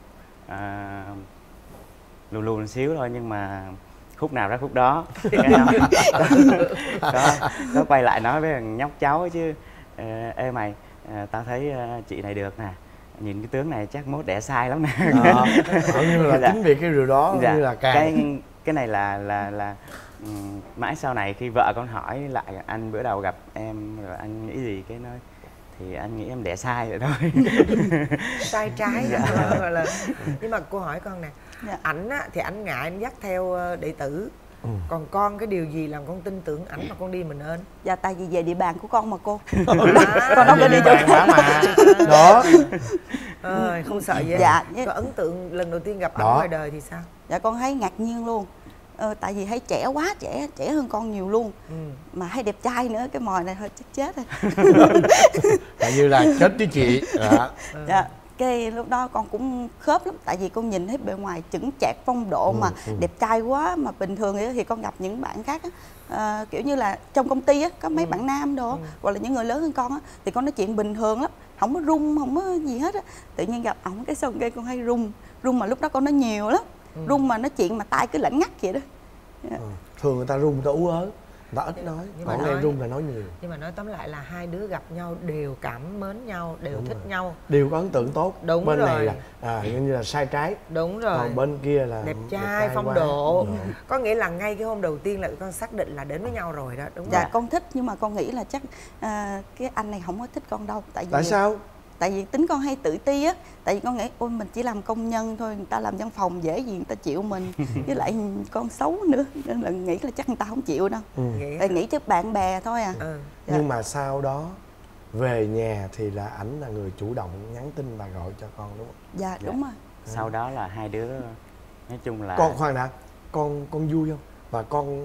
lùn lùn xíu thôi nhưng mà khúc nào ra khúc đó. có quay lại nói với thằng nhóc cháu chứ, ê mày, tao thấy chị này được nè, nhìn cái tướng này chắc mốt đẻ sai lắm nè. Như là chính vì cái điều đó dạ, như là cái này là mãi sau này khi vợ con hỏi lại anh bữa đầu gặp em rồi anh nghĩ gì, cái nói thì anh nghĩ em đẻ sai rồi thôi. Sai trái. Dạ. Gọi là... Nhưng mà cô hỏi con nè, ảnh á thì ảnh ngại anh dắt theo đệ tử, còn con cái điều gì làm con tin tưởng ảnh mà con đi mình ơn? Dạ tại vì về địa bàn của con mà cô. Con đâu có đi chỗ khác mà. Đó. Không sợ gì. Dạ. Có ấn tượng lần đầu tiên gặp ảnh ngoài đời thì sao? Dạ con thấy ngạc nhiên luôn. Tại vì thấy trẻ quá, trẻ hơn con nhiều luôn. Mà hay đẹp trai nữa, cái mồi này hơi chết rồi. Tại như là chết với chị. Dạ. Cái lúc đó con cũng khớp lắm, tại vì con nhìn thấy bề ngoài chững chạc phong độ mà đẹp trai quá. Mà bình thường thì con gặp những bạn khác á, kiểu như là trong công ty á, có mấy bạn nam đồ hoặc là những người lớn hơn con á, thì con nói chuyện bình thường lắm, không có rung, không có gì hết á. Tự nhiên gặp ổng cái xong cái con hay rung mà lúc đó con nói nhiều lắm, rung mà nói chuyện mà tai cứ lạnh ngắt vậy đó. Thường người ta rung, người ta ú ớ, người ta ít nói, còn em rung là nói nhiều. Nhưng mà nói tóm lại là hai đứa gặp nhau đều cảm mến nhau, đều thích nhau, đều có ấn tượng tốt. Đúng bên rồi. này là như là sai trái. Đúng rồi. Còn bên kia là đẹp trai phong quá. độ. Có nghĩa là ngay cái hôm đầu tiên là con xác định là đến với nhau rồi đó, đúng không? Dạ con thích, nhưng mà con nghĩ là chắc cái anh này không có thích con đâu. Tại sao? Tại vì tính con hay tự ti á. Tại vì con nghĩ ôi mình chỉ làm công nhân thôi, người ta làm văn phòng dễ gì người ta chịu mình. Với lại con xấu nữa nên là nghĩ là chắc người ta không chịu đâu. Tại nghĩ chứ bạn bè thôi à. Dạ. Nhưng mà sau đó về nhà thì là ảnh là người chủ động nhắn tin và gọi cho con đúng không? Dạ đúng rồi. Sau đó là hai đứa nói chung là con khoan đã, con vui không? Và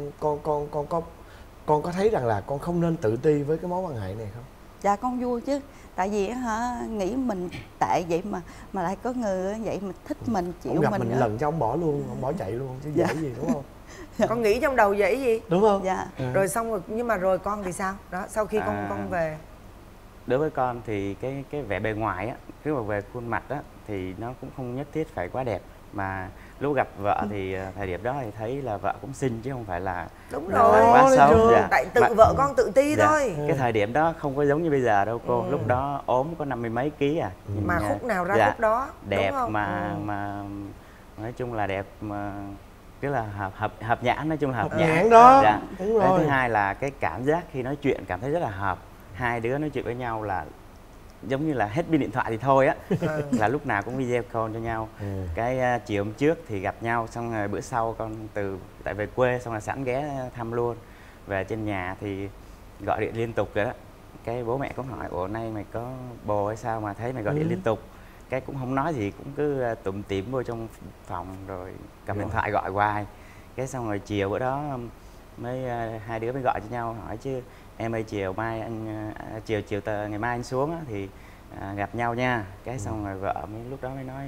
con có thấy rằng là con không nên tự ti với cái mối quan hệ này không? Dạ con vui chứ. Tại vì nghĩ mình tệ vậy mà lại có người vậy mà thích mình, chịu ông gặp mình lần cho ông bỏ luôn, ông bỏ chạy luôn chứ dễ gì đúng không? Con nghĩ trong đầu vậy gì? Đúng không? Dạ. Rồi xong rồi, nhưng mà rồi con thì sao? Đó, sau khi con về. Đối với con thì cái vẻ bề ngoài á, cứ mà về khuôn mặt á thì nó cũng không nhất thiết phải quá đẹp, mà lúc gặp vợ thì thời điểm đó thì thấy là vợ cũng xinh chứ không phải là đúng rồi quá xấu. Dạ. Tại tự vợ con tự ti thôi. Cái thời điểm đó không có giống như bây giờ đâu cô. Lúc đó ốm có 50 mấy ký à. Mà khúc nào ra khúc đó. Đẹp đúng không? mà nói chung là đẹp mà tức là hợp nhãn, nói chung là hợp nhãn đó. Dạ. Đúng rồi. Thứ hai là cái cảm giác khi nói chuyện cảm thấy rất là hợp. Hai đứa nói chuyện với nhau là giống như là hết pin điện thoại thì thôi á. Là lúc nào cũng video call cho nhau. Cái chiều hôm trước thì gặp nhau, xong rồi bữa sau con tại về quê xong là sẵn ghé thăm luôn. Về trên nhà thì gọi điện liên tục rồi đó. Cái bố mẹ cũng hỏi ủa nay mày có bồ hay sao mà thấy mày gọi điện liên tục. Cái cũng không nói gì, cũng cứ tủm tỉm vô trong phòng rồi cầm điện thoại gọi hoài. Cái xong rồi chiều bữa đó mới hai đứa mới gọi cho nhau hỏi chứ em ơi chiều mai anh chiều ngày mai anh xuống á, thì gặp nhau nha. Cái xong rồi vợ mới lúc đó mới nói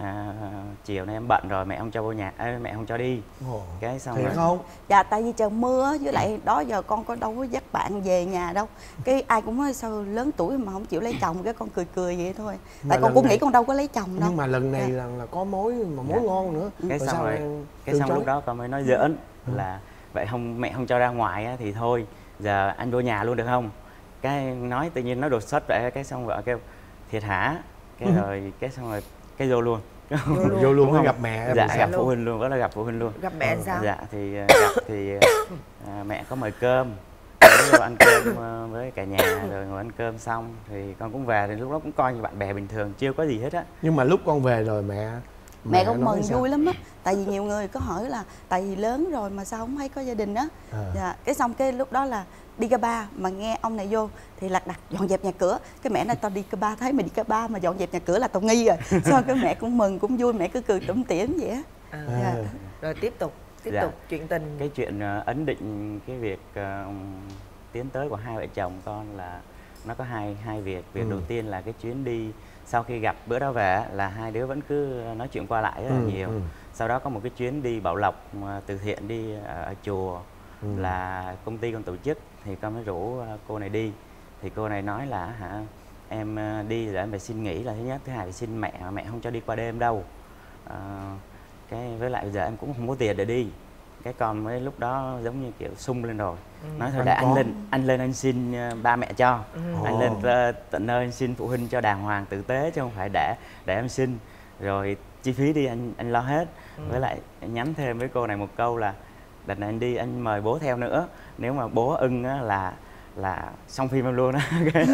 chiều nay em bận rồi mẹ không cho vô nhà, mẹ không cho đi. Cái xong rồi không? Dạ tại vì trời mưa với lại đó giờ con có đâu có dắt bạn về nhà đâu. Cái ai cũng nói sao lớn tuổi mà không chịu lấy chồng, cái con cười vậy thôi. Tại con cũng nghĩ con đâu có lấy chồng đâu. Nhưng mà lần này là có mối mà mối ngon nữa. Cái xong lúc đó con mới nói giỡn là vậy mẹ không cho ra ngoài á, thì thôi giờ anh vô nhà luôn được không? Cái nói tự nhiên nó đột xuất vậy, cái xong vợ kêu thiệt hả? Cái rồi cái xong rồi cái vô luôn. Vô luôn mới gặp mẹ. Dạ gặp phụ huynh luôn, đó là gặp phụ huynh luôn. Gặp mẹ sao? Dạ thì gặp thì mẹ có mời cơm, vô ăn cơm với cả nhà, rồi ngồi ăn cơm xong thì con cũng về, thì lúc đó cũng coi như bạn bè bình thường, chưa có gì hết á. Nhưng mà lúc con về rồi mẹ con mừng vui lắm á. Tại vì nhiều người có hỏi là tại vì lớn rồi mà sao không thấy có gia đình á. Dạ. Cái xong cái lúc đó là đi ca ba mà nghe ông này vô thì lật đật dọn dẹp nhà cửa. Cái mẹ nói tao đi ca ba, thấy mày đi ca ba mà dọn dẹp nhà cửa là tao nghi rồi. Sau cái mẹ cũng mừng cũng vui, mẹ cứ cười tủm tỉm vậy á. Dạ. Rồi tiếp tục chuyện tình. Cái chuyện ấn định cái việc tiến tới của hai vợ chồng con là nó có hai việc. Việc đầu tiên là cái chuyến đi sau khi gặp bữa đó về là hai đứa vẫn cứ nói chuyện qua lại rất là nhiều. Sau đó có một cái chuyến đi Bảo Lộc từ thiện đi ở chùa, là công ty con tổ chức, thì con mới rủ cô này đi. Thì cô này nói là em đi rồi em phải xin nghỉ là thứ nhất, thứ hai phải xin mẹ không cho đi qua đêm đâu. Cái với lại bây giờ em cũng không có tiền để đi. Cái con mới lúc đó giống như kiểu sung lên rồi, nói thôi để anh lên anh xin ba mẹ cho, anh lên tận nơi anh xin phụ huynh cho đàng hoàng tử tế, chứ không phải để em xin rồi chi phí đi anh lo hết. Với lại nhắn thêm với cô này một câu là đợt này anh đi anh mời bố theo nữa, nếu mà bố ưng á là xong phim em luôn á.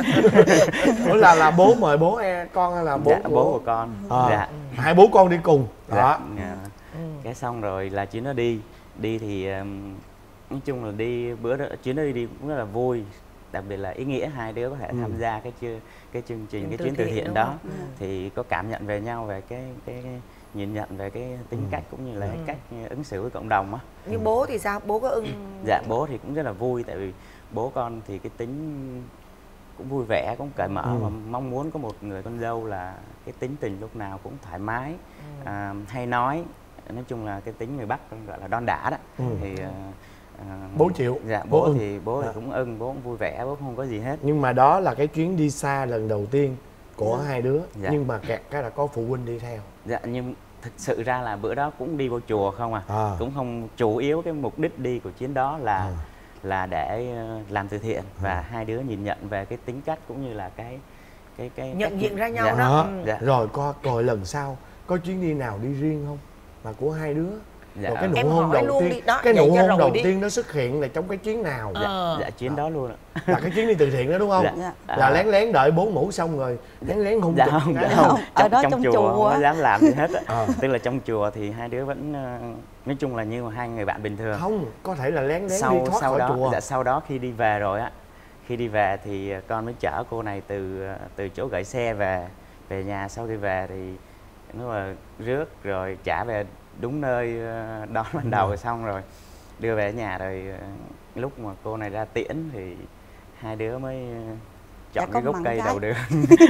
Ủa là bố mời bố con hay là bố? Dạ, bố của con. Dạ. Hai bố con đi cùng đó. Dạ. Cái xong rồi là chuyến đó đi thì nói chung là đi bữa đó, chuyến đó đi cũng rất là vui, đặc biệt là ý nghĩa hai đứa có thể tham gia cái chương trình, cái chuyến từ thiện đó. Thì có cảm nhận về nhau, về cái nhìn nhận về cái tính cách cũng như là cách ứng xử với cộng đồng á. Như bố thì sao, bố có ưng? Dạ, bố thì cũng rất là vui, tại vì bố con thì cái tính cũng vui vẻ, cũng cởi mở, và mong muốn có một người con dâu là cái tính tình lúc nào cũng thoải mái, hay nói chung là cái tính người Bắc gọi là đon đả đó. Thì bố chịu. Dạ, bố thì cũng ưng, bố cũng vui vẻ, bố không có gì hết. Nhưng mà đó là cái chuyến đi xa lần đầu tiên của hai đứa. Nhưng mà kẹt cái là có phụ huynh đi theo. Dạ, nhưng thực sự ra là bữa đó cũng đi vô chùa không cũng không, chủ yếu cái mục đích đi của chuyến đó là để làm từ thiện, và hai đứa nhìn nhận về cái tính cách cũng như là cái nhận diện ra nhau đó. Rồi coi lần sau có chuyến đi nào đi riêng không mà của hai đứa? Rồi cái nụ hôn đầu tiên, cái nụ hôn đầu tiên nó xuất hiện là trong cái chuyến nào? Dạ, chuyến đó luôn ạ. Là cái chuyến đi từ thiện đó đúng không? Là lén đợi bố ngủ xong rồi lén hôn. Dạ không. Ở đó trong chùa không có dám làm gì hết á. Tức là trong chùa thì hai đứa vẫn nói chung là như hai người bạn bình thường. Không, có thể là lén đi thoát khỏi chùa. Dạ, sau đó khi đi về rồi á, khi đi về thì con mới chở cô này từ chỗ gửi xe về nhà. Sau khi về thì nó là rước rồi trả về đúng nơi đón ban đầu, rồi xong rồi đưa về nhà. Rồi lúc mà cô này ra tiễn thì hai đứa mới chọn cái gốc cây đầu đường.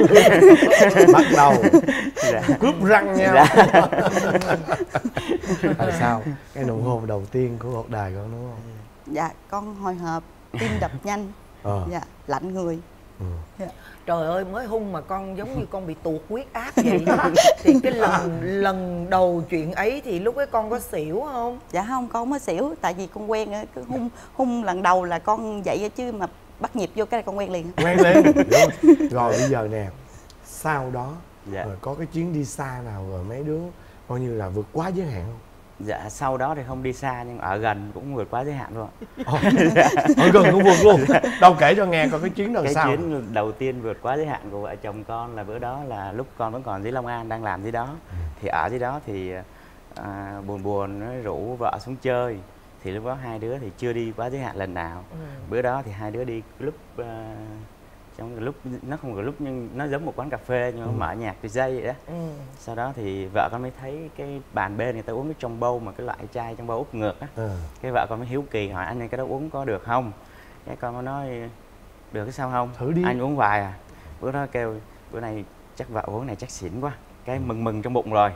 Bắt đầu cướp răng nhau. Tại sao cái nụ hôn đầu tiên của cuộc đời con đúng không? Dạ, con hồi hộp, tim đập nhanh, dạ, lạnh người. Trời ơi, mới hung mà con giống như con bị tụt huyết áp vậy. Thì cái lần đầu chuyện ấy thì lúc ấy con có xỉu không? Dạ không, con không có xỉu. Tại vì con quen cứ hung lần đầu là con vậy chứ mà bắt nhịp vô cái này con quen liền. Quen liền. Rồi bây giờ nè, sau đó rồi có cái chuyến đi xa nào rồi mấy đứa coi như là vượt quá giới hạn không? Dạ, sau đó thì không đi xa nhưng ở gần cũng vượt quá giới hạn luôn. Ở gần cũng vượt luôn. Đâu kể cho nghe coi cái chuyến lần sau. Cái chuyến đầu tiên vượt quá giới hạn của vợ chồng con là bữa đó là lúc con vẫn còn dưới Long An đang làm dưới đó. Thì ở dưới đó thì buồn nó rủ vợ xuống chơi. Thì lúc đó hai đứa thì chưa đi quá giới hạn lần nào. Bữa đó thì hai đứa đi club, trong lúc nó không club nhưng nó giống một quán cà phê nhưng nó mở nhạc từ dây vậy đó. Sau đó thì vợ con mới thấy cái bàn bên người ta uống cái trong bầu, mà cái loại chai trong bầu úp ngược á. Cái vợ con mới hiếu kỳ hỏi anh ơi cái đó uống có được không? Cái con mới nói được cái sao không? Thử đi. Anh uống vài à. Bữa đó kêu bữa này chắc vợ uống này chắc xỉn quá. Cái mừng trong bụng rồi.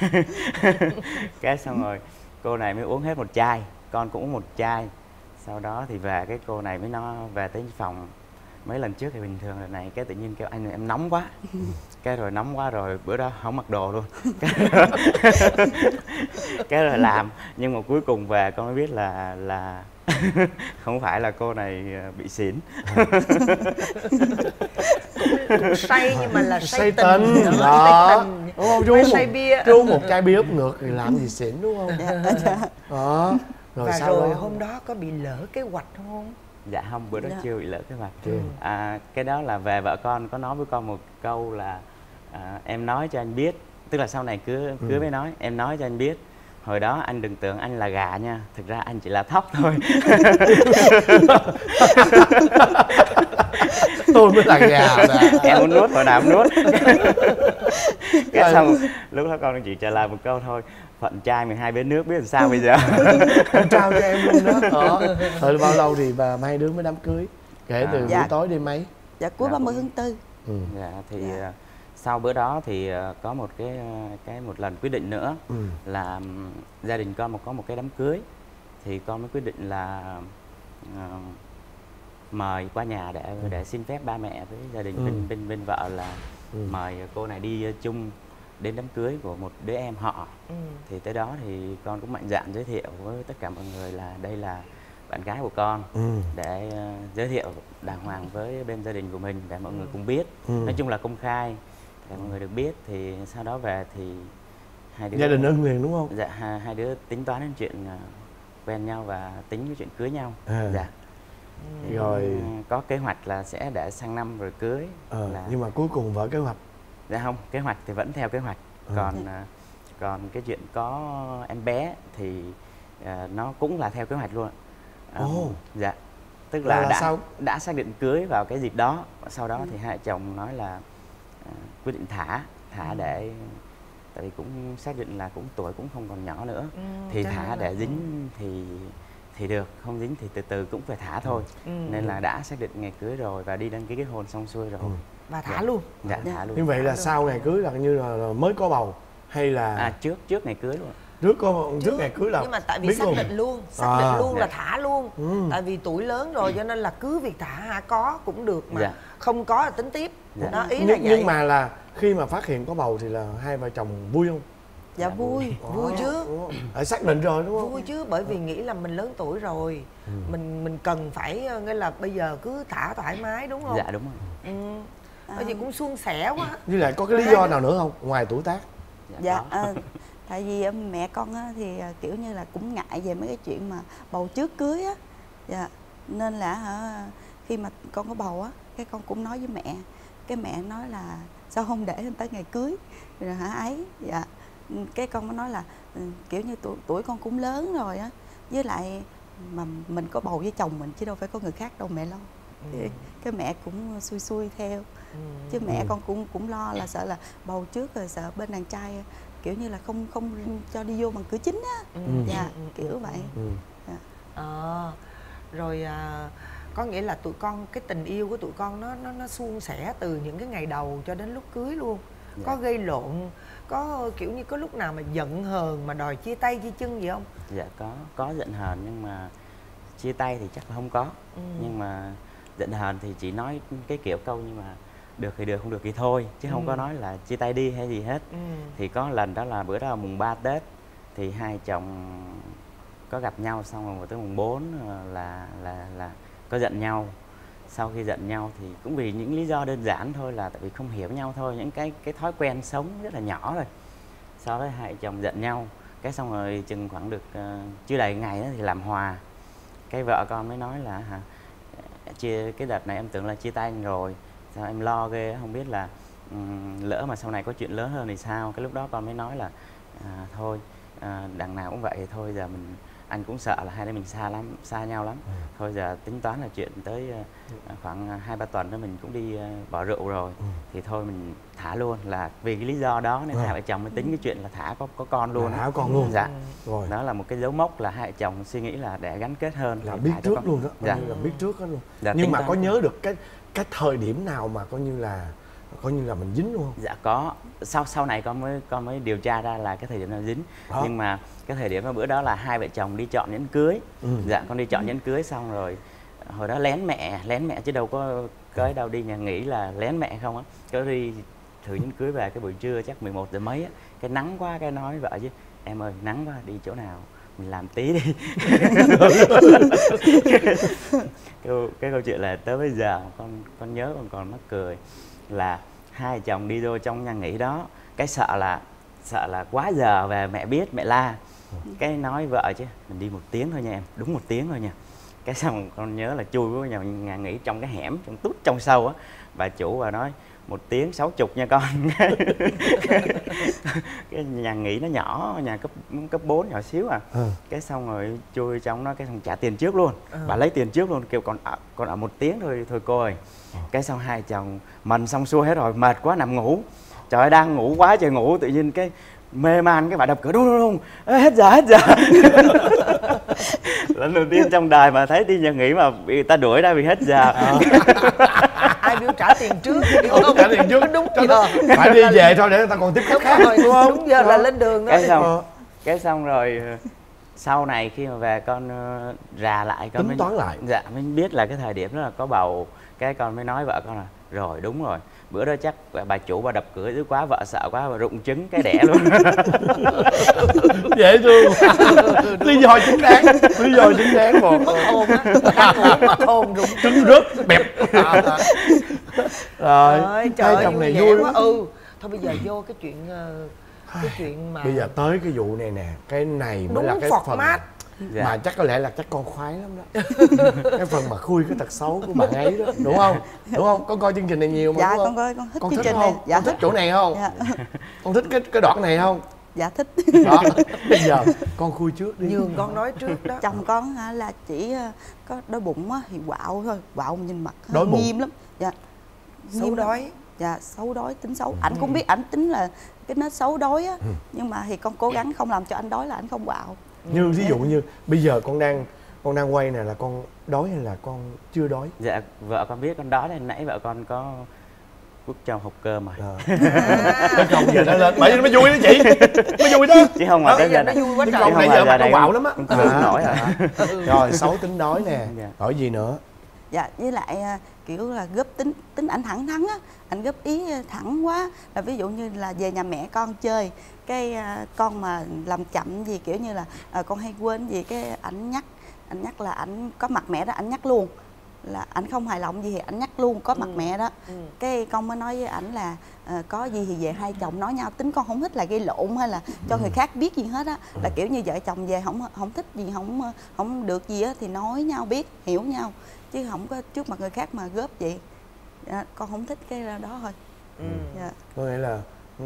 Cái xong rồi cô này mới uống hết một chai, con cũng uống một chai. Sau đó thì về cái cô này mới về tới phòng. Mấy lần trước thì bình thường lần này cái tự nhiên kêu anh em nóng quá. Cái rồi nóng quá rồi bữa đó không mặc đồ luôn. Cái rồi làm, nhưng mà cuối cùng về con mới biết là không phải là cô này bị xỉn. Cũng say nhưng mà là say tình đó. Đúng không? Chú một chai bia úp ngược thì làm gì xỉn đúng không? Đó. Rồi và rồi hôm đó có bị lỡ kế hoạch không? Dạ không, bữa đó chưa bị lỡ kế hoạch. Cái đó là về vợ con có nói với con một câu là em nói cho anh biết, tức là sau này cưới mới nói em nói cho anh biết, hồi đó anh đừng tưởng anh là gà nha, thực ra anh chỉ là thóc thôi. Tôi mới là gà. Em muốn nuốt hồi nào em nuốt. Cái xong lúc đó con chỉ trả lời một câu thôi, phận trai 12 bến nước biết làm sao bây giờ. Con trao cho em luôn đó. Thời bao lâu thì hai đứa mới đám cưới? Kể từ buổi tối đêm mấy? Dạ cuối 30 tháng 4. Dạ thì sau bữa đó thì có một một lần quyết định nữa là gia đình con có một cái đám cưới, thì con mới quyết định là mời qua nhà để xin phép ba mẹ với gia đình bên vợ là mời cô này đi chung đến đám cưới của một đứa em họ. Thì tới đó thì con cũng mạnh dạn giới thiệu với tất cả mọi người là đây là bạn gái của con, để giới thiệu đàng hoàng với bên gia đình của mình để mọi người cùng biết. Nói chung là công khai để mọi người được biết. Thì sau đó về thì hai đứa gia đình ưng liền đúng không? Dạ, hai đứa tính toán đến chuyện quen nhau và tính cái chuyện cưới nhau. Dạ. Rồi có kế hoạch là sẽ để sang năm rồi cưới. Nhưng mà cuối cùng vỡ kế hoạch. Dạ không, kế hoạch thì vẫn theo kế hoạch. Còn cái chuyện có em bé thì nó cũng là theo kế hoạch luôn. Dạ. Tức là đã xác định cưới vào cái dịp đó. Sau đó thì hai chồng nói là quyết định thả để, tại vì cũng xác định là cũng tuổi cũng không còn nhỏ nữa, thì thả để dính thì được, không dính thì từ từ cũng phải thả thôi. Nên là đã xác định ngày cưới rồi và đi đăng ký kết hôn xong xuôi rồi. Và thả luôn. Dạ, thả luôn. Như vậy là sau ngày cưới là như là mới có bầu hay là trước ngày cưới luôn. Trước ngày cưới là nhưng mà tại vì xác định luôn là thả luôn. Tại vì tuổi lớn rồi cho nên là cứ việc thả có cũng được mà không có là tính tiếp. Đó, ý là vậy. Nhưng mà là khi mà phát hiện có bầu thì là hai vợ chồng vui không? Dạ vui chứ. Xác định rồi đúng không? Vui chứ, bởi vì nghĩ là mình lớn tuổi rồi, mình cần phải nghĩa là bây giờ cứ thả thoải mái đúng không? Dạ đúng rồi. Bởi vì cũng suôn sẻ quá. Như lại có cái lý do nào nữa không ngoài tuổi tác? Dạ tại vì mẹ con á, thì kiểu như là cũng ngại về mấy cái chuyện mà bầu trước cưới á. Dạ. Nên là khi mà con có bầu á, cái con cũng nói với mẹ, cái mẹ nói là sao không để tới ngày cưới rồi ấy. Dạ. Cái con mới nói là kiểu như tuổi con cũng lớn rồi á, với lại mà mình có bầu với chồng mình chứ đâu phải có người khác đâu mẹ lo. Thì cái mẹ cũng xuôi theo. Chứ mẹ con cũng lo là sợ là bầu trước rồi sợ bên đàn trai kiểu như là không cho đi vô bằng cửa chính á. Dạ, kiểu vậy. Rồi có nghĩa là tụi con, cái tình yêu của tụi con nó suôn sẻ từ những cái ngày đầu cho đến lúc cưới luôn. Có gây lộn, có kiểu như có lúc nào mà giận hờn mà đòi chia tay chia chân gì không? Dạ có giận hờn, nhưng mà chia tay thì chắc là không có. Nhưng mà giận hờn thì chỉ nói cái kiểu câu nhưng mà được thì được, không được thì thôi, chứ không có nói là chia tay đi hay gì hết. Thì có lần đó là bữa đó là mùng 3 Tết thì hai chồng có gặp nhau, xong rồi tới mùng 4 là có giận nhau. Sau khi giận nhau thì cũng vì những lý do đơn giản thôi, là tại vì không hiểu nhau thôi, những cái thói quen sống rất là nhỏ rồi. Sau đó hai chồng giận nhau, cái xong rồi chừng khoảng được chưa đầy ngày đó thì làm hòa. Cái vợ con mới nói là cái đợt này em tưởng là chia tay anh rồi, sao em lo ghê, không biết là lỡ mà sau này có chuyện lớn hơn thì sao. Cái lúc đó con mới nói là thôi đằng nào cũng vậy thôi, giờ anh cũng sợ là hai đứa mình xa nhau lắm. Thôi giờ tính toán là chuyện tới khoảng 2-3 tuần nữa mình cũng đi bỏ rượu rồi, thì thôi mình thả luôn. Là vì cái lý do đó nên hai vợ chồng mới tính cái chuyện là thả có con luôn. Thả con luôn. Dạ. Rồi. Đó là một cái dấu mốc là hai vợ chồng suy nghĩ là để gắn kết hơn. Là biết trước luôn đó. Dạ. Là biết trước đó luôn. Dạ, nhưng mà có nhớ được cái thời điểm nào mà coi như là mình dính luôn không? Dạ có. Sau này con mới điều tra ra là cái thời điểm nào dính. Nhưng mà cái thời điểm mà bữa đó là hai vợ chồng đi chọn nhẫn cưới. Dạ, con đi chọn nhẫn cưới xong rồi hồi đó lén mẹ chứ đâu có cưới đâu, đi nhà nghỉ là lén mẹ không á. Có đi thử nhẫn cưới về cái buổi trưa chắc 11 giờ mấy á, cái nắng quá, cái nói vợ chứ em ơi nắng quá, đi chỗ nào mình làm tí đi. cái câu chuyện là tới bây giờ con nhớ còn mắc cười là hai chồng đi vô trong nhà nghỉ đó, cái sợ là quá giờ về mẹ biết mẹ la. Cái nói vợ chứ mình đi 1 tiếng thôi nha em, đúng 1 tiếng thôi nha. Cái xong con nhớ là chui vô nhà nghỉ trong cái hẻm trong tút trong sâu á, bà chủ bà nói 1 tiếng 60 nha con. Cái nhà nghỉ nó nhỏ, nhà cấp 4 nhỏ xíu à. Cái xong rồi chui trong nó, cái xong trả tiền trước luôn. Bà lấy tiền trước luôn, kêu còn ở 1 tiếng thôi cô ơi. Cái xong hai chồng mình xong xuôi hết rồi, mệt quá nằm ngủ. Trời ơi, đang ngủ quá trời ngủ, tự nhiên cái mê man, cái bà đập cửa đúng hết giờ. Lần đầu tiên trong đời mà thấy đi nhà nghỉ mà bị ta đuổi ra vì hết giờ. Ai Bill trả tiền trước. Trả tiền trước đúng giờ. Phải đi về thôi để người ta còn tiếp khách khác đúng không? Đúng giờ là lên đường đó. Cái xong rồi sau này khi mà về con rà lại con tính toán lại. Dạ, mình biết là cái thời điểm đó là có bầu, cái con mới nói vợ con là rồi đúng rồi, bữa đó chắc bà chủ bà đập cửa dữ quá, vợ sợ quá và rụng trứng cái đẻ luôn. Dễ thương. Lý do chính đáng, lý do chính đáng một. Mất hồn á, ăn ngủ mất hồn, rụng trứng rớt bẹp. Rồi, trời ơi, chồng này vui quá. Thôi bây giờ vô cái chuyện mà bây giờ tới cái vụ này nè, cái này mới đúng là cái phần dạ. mà chắc có lẽ là chắc con khoái lắm đó. Cái phần mà khui cái tật xấu của bạn ấy đó, đúng không? Đúng không? Con coi chương trình này nhiều mà. Dạ đúng con coi, con thích con chương thích trình không? này. Dạ. Con thích chỗ này không? Dạ. Con thích cái đoạn này không? Dạ thích. Đó, bây giờ con khui trước đi. Nhường con nói trước đó. Chồng con là chỉ có đói bụng thì quạo thôi, quạo nhìn mặt đói bụng nghiêm lắm. Dạ. Xấu đói. Dạ, xấu đói, tính xấu. Ảnh cũng biết ảnh tính là cái nết xấu đói á, nhưng mà thì con cố gắng không làm cho anh đói là anh không quạo. Như ví dụ như bây giờ con đang quay nè, là con đói hay là con chưa đói? Dạ, vợ con biết con đói, nên nãy vợ con có quốc cho hộp cơm rồi. Không giờ nó lên, bởi vì nó mới vui đó chị, mới vui đó. Chứ không mà tới giờ nó vui quá trời. Không nãy giờ mà nó quạo lắm á. Nổi rồi. Rồi xấu tính đói nè, hỏi gì nữa? Dạ, với lại kiểu là góp tính ảnh thẳng thắn á, ảnh góp ý thẳng quá. Là ví dụ như là về nhà mẹ con chơi, cái con mà làm chậm gì kiểu như là con hay quên gì, cái ảnh nhắc là ảnh có mặt mẹ đó, ảnh nhắc luôn. Là ảnh không hài lòng gì thì ảnh nhắc luôn có mặt mẹ đó. Cái con mới nói với ảnh là có gì thì về hai chồng nói nhau, tính con không thích là gây lộn hay là cho người khác biết gì hết á. Là kiểu như vợ chồng về không thích gì, không được gì á thì nói nhau biết, hiểu nhau, chứ không có trước mặt người khác mà góp vậy. Dạ, con không thích cái đó thôi. Dạ. Có nghĩa là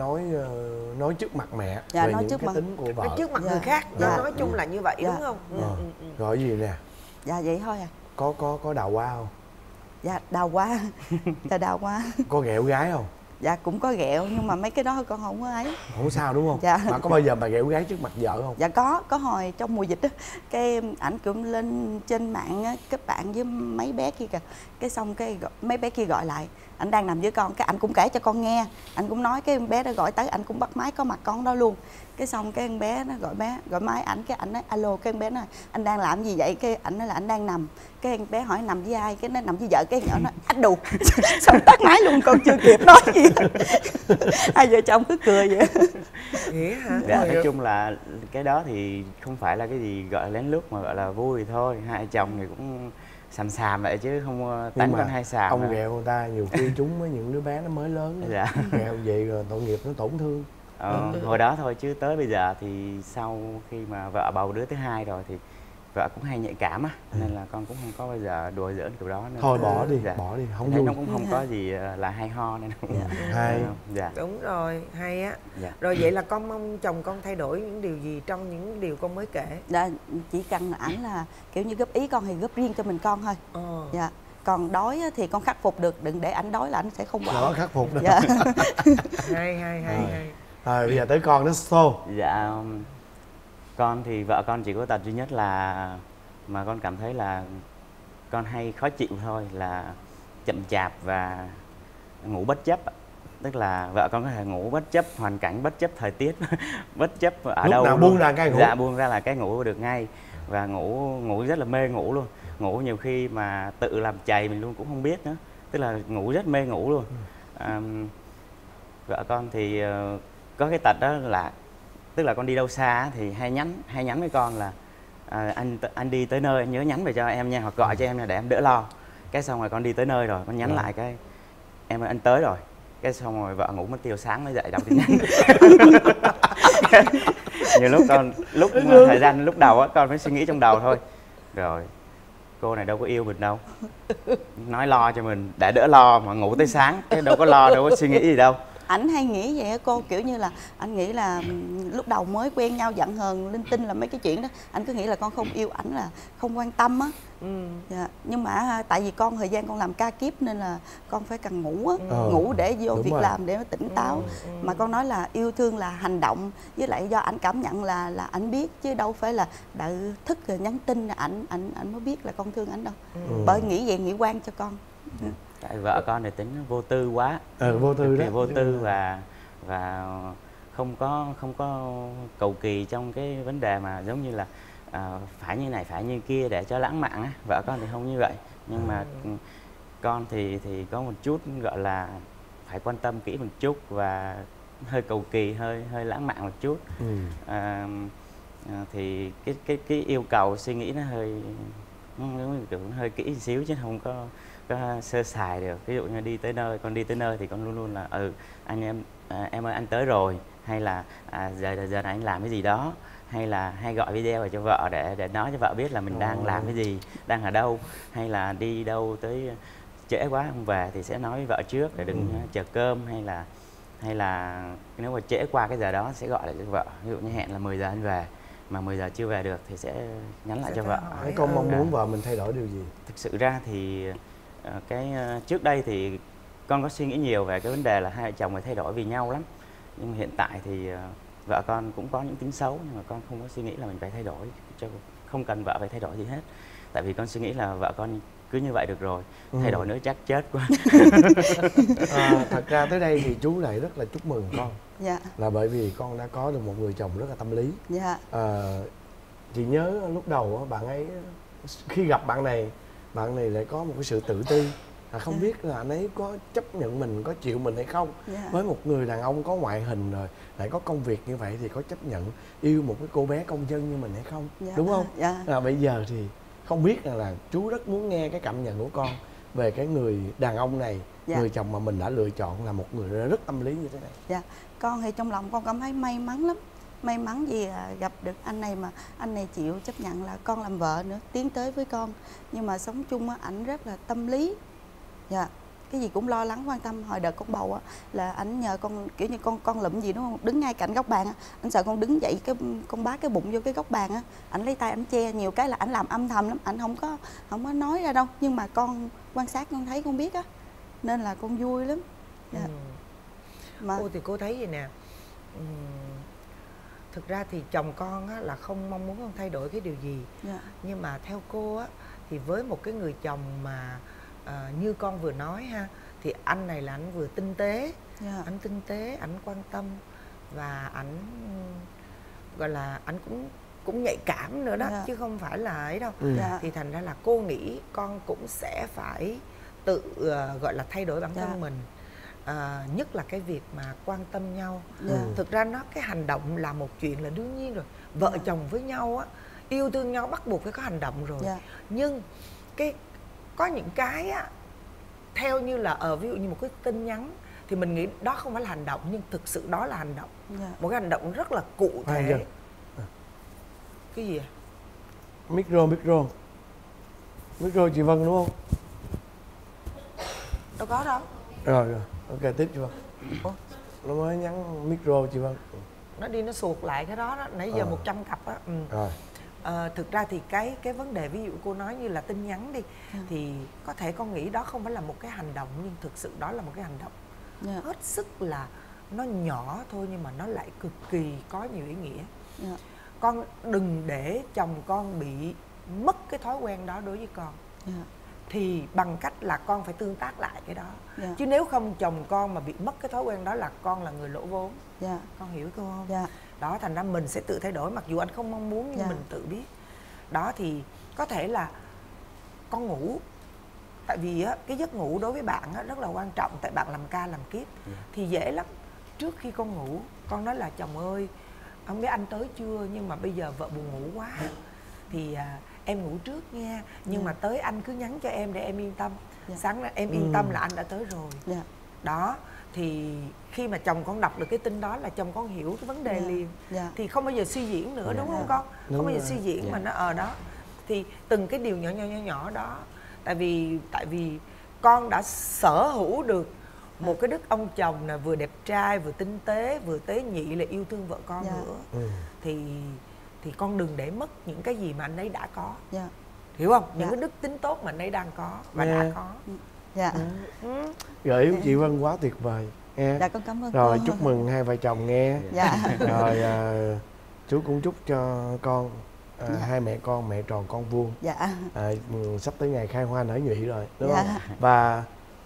nói trước mặt mẹ. Dạ, về nói những trước cái mặt, tính của vợ. Nói trước mặt người khác. Dạ. Nói chung là như vậy Dạ. đúng không? Rồi gì nè? Dạ vậy thôi à. Có đào hoa không? Dạ đào hoa. Dạ đào hoa. Có ghẹo gái không? Dạ cũng có ghẹo, nhưng mà mấy cái đó con không có ấy. Không sao đúng không? Dạ. Mà có bao giờ bà ghẹo gái trước mặt vợ không? Dạ có hồi trong mùa dịch á, cái ảnh cũng lên trên mạng á, kết bạn với mấy bé kia kìa. Cái xong cái mấy bé kia gọi lại, ảnh đang nằm với con, cái ảnh cũng kể cho con nghe. Ảnh cũng nói cái bé đó gọi tới, ảnh cũng bắt máy có mặt con đó luôn. Cái xong cái con bé nó gọi máy ảnh, cái ảnh nói alo, cái con bé nói anh đang làm gì vậy? Cái ảnh nói là anh đang nằm. Cái con bé hỏi nằm với ai? Cái nó nằm với vợ, cái nhỏ nói anh đù. Xong tắt máy luôn, con chưa kịp nói gì. Hai vợ chồng cứ cười vậy. Nghĩa hả? Dạ, nói chung là cái đó thì không phải là cái gì gọi là lén lút mà gọi là vui thôi. Hai chồng thì cũng xàm vậy chứ không tánh con hai xàm. Ông ghẹo người ta nhiều khi chúng với những đứa bé nó mới lớn. Dạ. Ghẹo vậy rồi tội nghiệp nó tổn thương. Hồi đó thôi, chứ tới bây giờ thì sau khi mà vợ bầu đứa thứ hai rồi thì vợ cũng hay nhạy cảm á, nên là con cũng không có bao giờ đùa giỡn kiểu đó nên thôi bỏ đi, dạ. Bỏ đi, không thấy vui. nó cũng không có gì là hay ho nên hay. Dạ. Đúng rồi, hay á. Dạ. Rồi vậy là con mong chồng con thay đổi những điều gì trong những điều con mới kể? Dạ, chỉ cần ảnh là kiểu như góp ý con thì góp riêng cho mình con thôi. Dạ. Còn đói thì con khắc phục được, đừng để ảnh đói là ảnh sẽ không quạo. Đó, khắc phục đó. Dạ. Hay. Rồi bây giờ tới con nó xô. Dạ, con thì vợ con chỉ có tật duy nhất là mà con cảm thấy là con hay khó chịu thôi, là chậm chạp và ngủ bất chấp. Tức là vợ con có thể ngủ bất chấp hoàn cảnh, bất chấp thời tiết, bất chấp ở lúc đâu nào buông ra cái ngủ. Dạ, buông ra là cái ngủ được ngay. Và ngủ rất là mê ngủ luôn. Ngủ nhiều khi mà tự làm chày mình luôn cũng không biết nữa. Tức là ngủ rất mê ngủ luôn. Vợ con thì có cái tật đó là, tức là con đi đâu xa thì hay nhắn với con là anh đi tới nơi anh nhớ nhắn về cho em nha, hoặc gọi cho em nha để em đỡ lo. Cái xong rồi con đi tới nơi rồi con nhắn lại cái em ơi anh tới rồi. Cái xong rồi vợ ngủ mất tiêu, sáng mới dậy đọc tin nhắn. Nhiều lúc thời gian lúc đầu á con mới suy nghĩ trong đầu thôi, rồi cô này đâu có yêu mình đâu, nói lo cho mình để đỡ lo mà ngủ tới sáng, cái đâu có lo, đâu có suy nghĩ gì đâu. Ảnh hay nghĩ vậy á cô, kiểu như là anh nghĩ là lúc đầu mới quen nhau giận hờn linh tinh là mấy cái chuyện đó, anh cứ nghĩ là con không yêu ảnh, là không quan tâm á. Dạ. Nhưng mà tại vì con thời gian con làm ca kiếp nên là con phải cần ngủ á, ngủ để vô việc làm để nó tỉnh táo. Mà con nói là yêu thương là hành động, với lại do ảnh cảm nhận là ảnh biết, chứ đâu phải là đợi thức rồi nhắn tin là ảnh mới biết là con thương ảnh đâu. Bởi nghĩ vậy, nghĩ quan cho con. Tại vợ con thì tính vô tư quá. Vô tư đó. Vô tư và không có cầu kỳ trong cái vấn đề mà giống như là phải như này phải như kia để cho lãng mạn á. Vợ con thì không như vậy, nhưng mà con thì có một chút gọi là phải quan tâm kỹ một chút và hơi cầu kỳ, hơi lãng mạn một chút. Thì cái yêu cầu suy nghĩ nó hơi kỹ một xíu chứ không có sơ sài được. Ví dụ như đi tới nơi thì con luôn luôn là anh em ơi anh tới rồi, hay là giờ này anh làm cái gì đó, hay gọi video về cho vợ để nói cho vợ biết là mình đang làm cái gì, đang ở đâu, hay là đi đâu tới trễ quá không về thì sẽ nói với vợ trước để đừng chờ cơm, hay là nếu mà trễ qua cái giờ đó sẽ gọi lại cho vợ. Ví dụ như hẹn là 10 giờ anh về mà 10 giờ chưa về được thì sẽ nhắn lại cho vợ. Con mong muốn vợ mình thay đổi điều gì? Thực sự ra thì trước đây thì con có suy nghĩ nhiều về cái vấn đề là hai vợ chồng phải thay đổi vì nhau lắm, nhưng mà hiện tại thì vợ con cũng có những tính xấu, nhưng mà con không có suy nghĩ là mình phải thay đổi, không cần vợ phải thay đổi gì hết. Tại vì con suy nghĩ là vợ con cứ như vậy được rồi, thay đổi nữa chắc chết quá. Thật ra tới đây thì chú lại rất là chúc mừng con. Dạ. Là bởi vì con đã có được một người chồng rất là tâm lý. Dạ. Chị nhớ lúc đầu bạn ấy khi gặp bạn này lại có một cái sự tự ti, không biết là anh ấy có chấp nhận mình, có chịu mình hay không. Với một người đàn ông có ngoại hình rồi lại có công việc như vậy thì có chấp nhận yêu một cái cô bé công dân như mình hay không, đúng không? Bây giờ thì không biết là chú rất muốn nghe cái cảm nhận của con về cái người đàn ông này, người chồng mà mình đã lựa chọn là một người rất tâm lý như thế này. Con thì trong lòng con cảm thấy may mắn lắm, may mắn vì gặp được anh này, mà anh này chịu chấp nhận là con làm vợ nữa, tiến tới với con. Nhưng mà sống chung á, ảnh rất là tâm lý. Cái gì cũng lo lắng quan tâm. Hồi đợt con bầu á, là ảnh nhờ con kiểu như con lụm gì đúng không, đứng ngay cạnh góc bàn á, ảnh sợ con đứng dậy con bá cái bụng vô cái góc bàn á, ảnh lấy tay ảnh che, nhiều cái là ảnh làm âm thầm lắm, ảnh không có nói ra đâu, nhưng mà con quan sát con thấy con biết á, nên là con vui lắm. Cô thì cô thấy vậy nè, thực ra thì chồng con á, là không mong muốn con thay đổi cái điều gì, nhưng mà theo cô á, thì với một cái người chồng mà như con vừa nói ha, thì anh này là anh vừa tinh tế, anh tinh tế, anh quan tâm và anh gọi là anh cũng nhạy cảm nữa đó, chứ không phải là ấy đâu. Thì thành ra là cô nghĩ con cũng sẽ phải tự gọi là thay đổi bản thân mình. Nhất là cái việc mà quan tâm nhau. Thực ra cái hành động là một chuyện là đương nhiên rồi. Vợ chồng với nhau á, yêu thương nhau bắt buộc phải có hành động rồi. Nhưng có những cái á, theo như là ví dụ như một cái tin nhắn thì mình nghĩ đó không phải là hành động, nhưng thực sự đó là hành động. Một cái hành động rất là cụ thể. Cái gì à? Micro chị Vân đúng không? Đâu có đâu. Rồi, ok, tiếp chị Vân. Nó mới nhắn micro chị Vân. Nó đi nó sụt lại cái đó, nãy giờ 100 cặp á. Thực ra thì cái vấn đề ví dụ cô nói như là tin nhắn đi, thì có thể con nghĩ đó không phải là một cái hành động, nhưng thực sự đó là một cái hành động hết sức là nó nhỏ thôi, nhưng mà nó lại cực kỳ có nhiều ý nghĩa. Con đừng để chồng con bị mất cái thói quen đó đối với con. Thì bằng cách là con phải tương tác lại cái đó. Chứ nếu không chồng con mà bị mất cái thói quen đó là con là người lỗ vốn. Con hiểu cô không? Đó, thành ra mình sẽ tự thay đổi, mặc dù anh không mong muốn, nhưng mình tự biết. Đó, thì có thể là con ngủ, tại vì á, cái giấc ngủ đối với bạn á, rất là quan trọng, tại bạn làm ca làm kiếp. Thì dễ lắm, trước khi con ngủ con nói là chồng ơi, không biết anh tới chưa, nhưng mà bây giờ vợ buồn ngủ quá thì em ngủ trước nha, nhưng mà tới anh cứ nhắn cho em để em yên tâm. Sáng nay em yên tâm là anh đã tới rồi. Đó, thì khi mà chồng con đọc được cái tin đó là chồng con hiểu cái vấn đề liền. Thì không bao giờ suy diễn nữa, đúng không con? Không bao giờ suy diễn mà nó ở đó. Thì từng cái điều nhỏ đó, tại vì con đã sở hữu được một cái đức ông chồng là vừa đẹp trai, vừa tinh tế, vừa tế nhị, là yêu thương vợ con nữa. Thì con đừng để mất những cái gì mà anh ấy đã có. Hiểu không? Những cái đức tính tốt mà anh ấy đang có và đã có. Gợi ý của chị Vân quá tuyệt vời nghe. Con cảm ơn rồi con. Chúc mừng hai vợ chồng nghe. Rồi chú cũng chúc cho con hai mẹ con mẹ tròn con vuông. Sắp tới ngày khai hoa nở nhụy rồi, đúng không? Và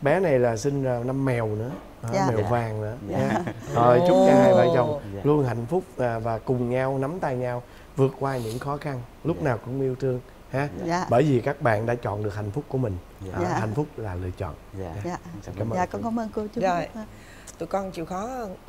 Bé này là sinh ra năm mèo nữa, Dạ. mèo vàng nữa. Dạ. Nha. Rồi chúc cho hai vợ chồng Dạ. luôn hạnh phúc và cùng nhau nắm tay nhau vượt qua những khó khăn, lúc nào cũng yêu thương ha. Dạ. Bởi vì các bạn đã chọn được hạnh phúc của mình. Dạ. Hạnh phúc là lựa chọn. Dạ. Dạ. Cảm ơn Dạ cô. con cảm ơn cô chú. Rồi tụi con chịu khó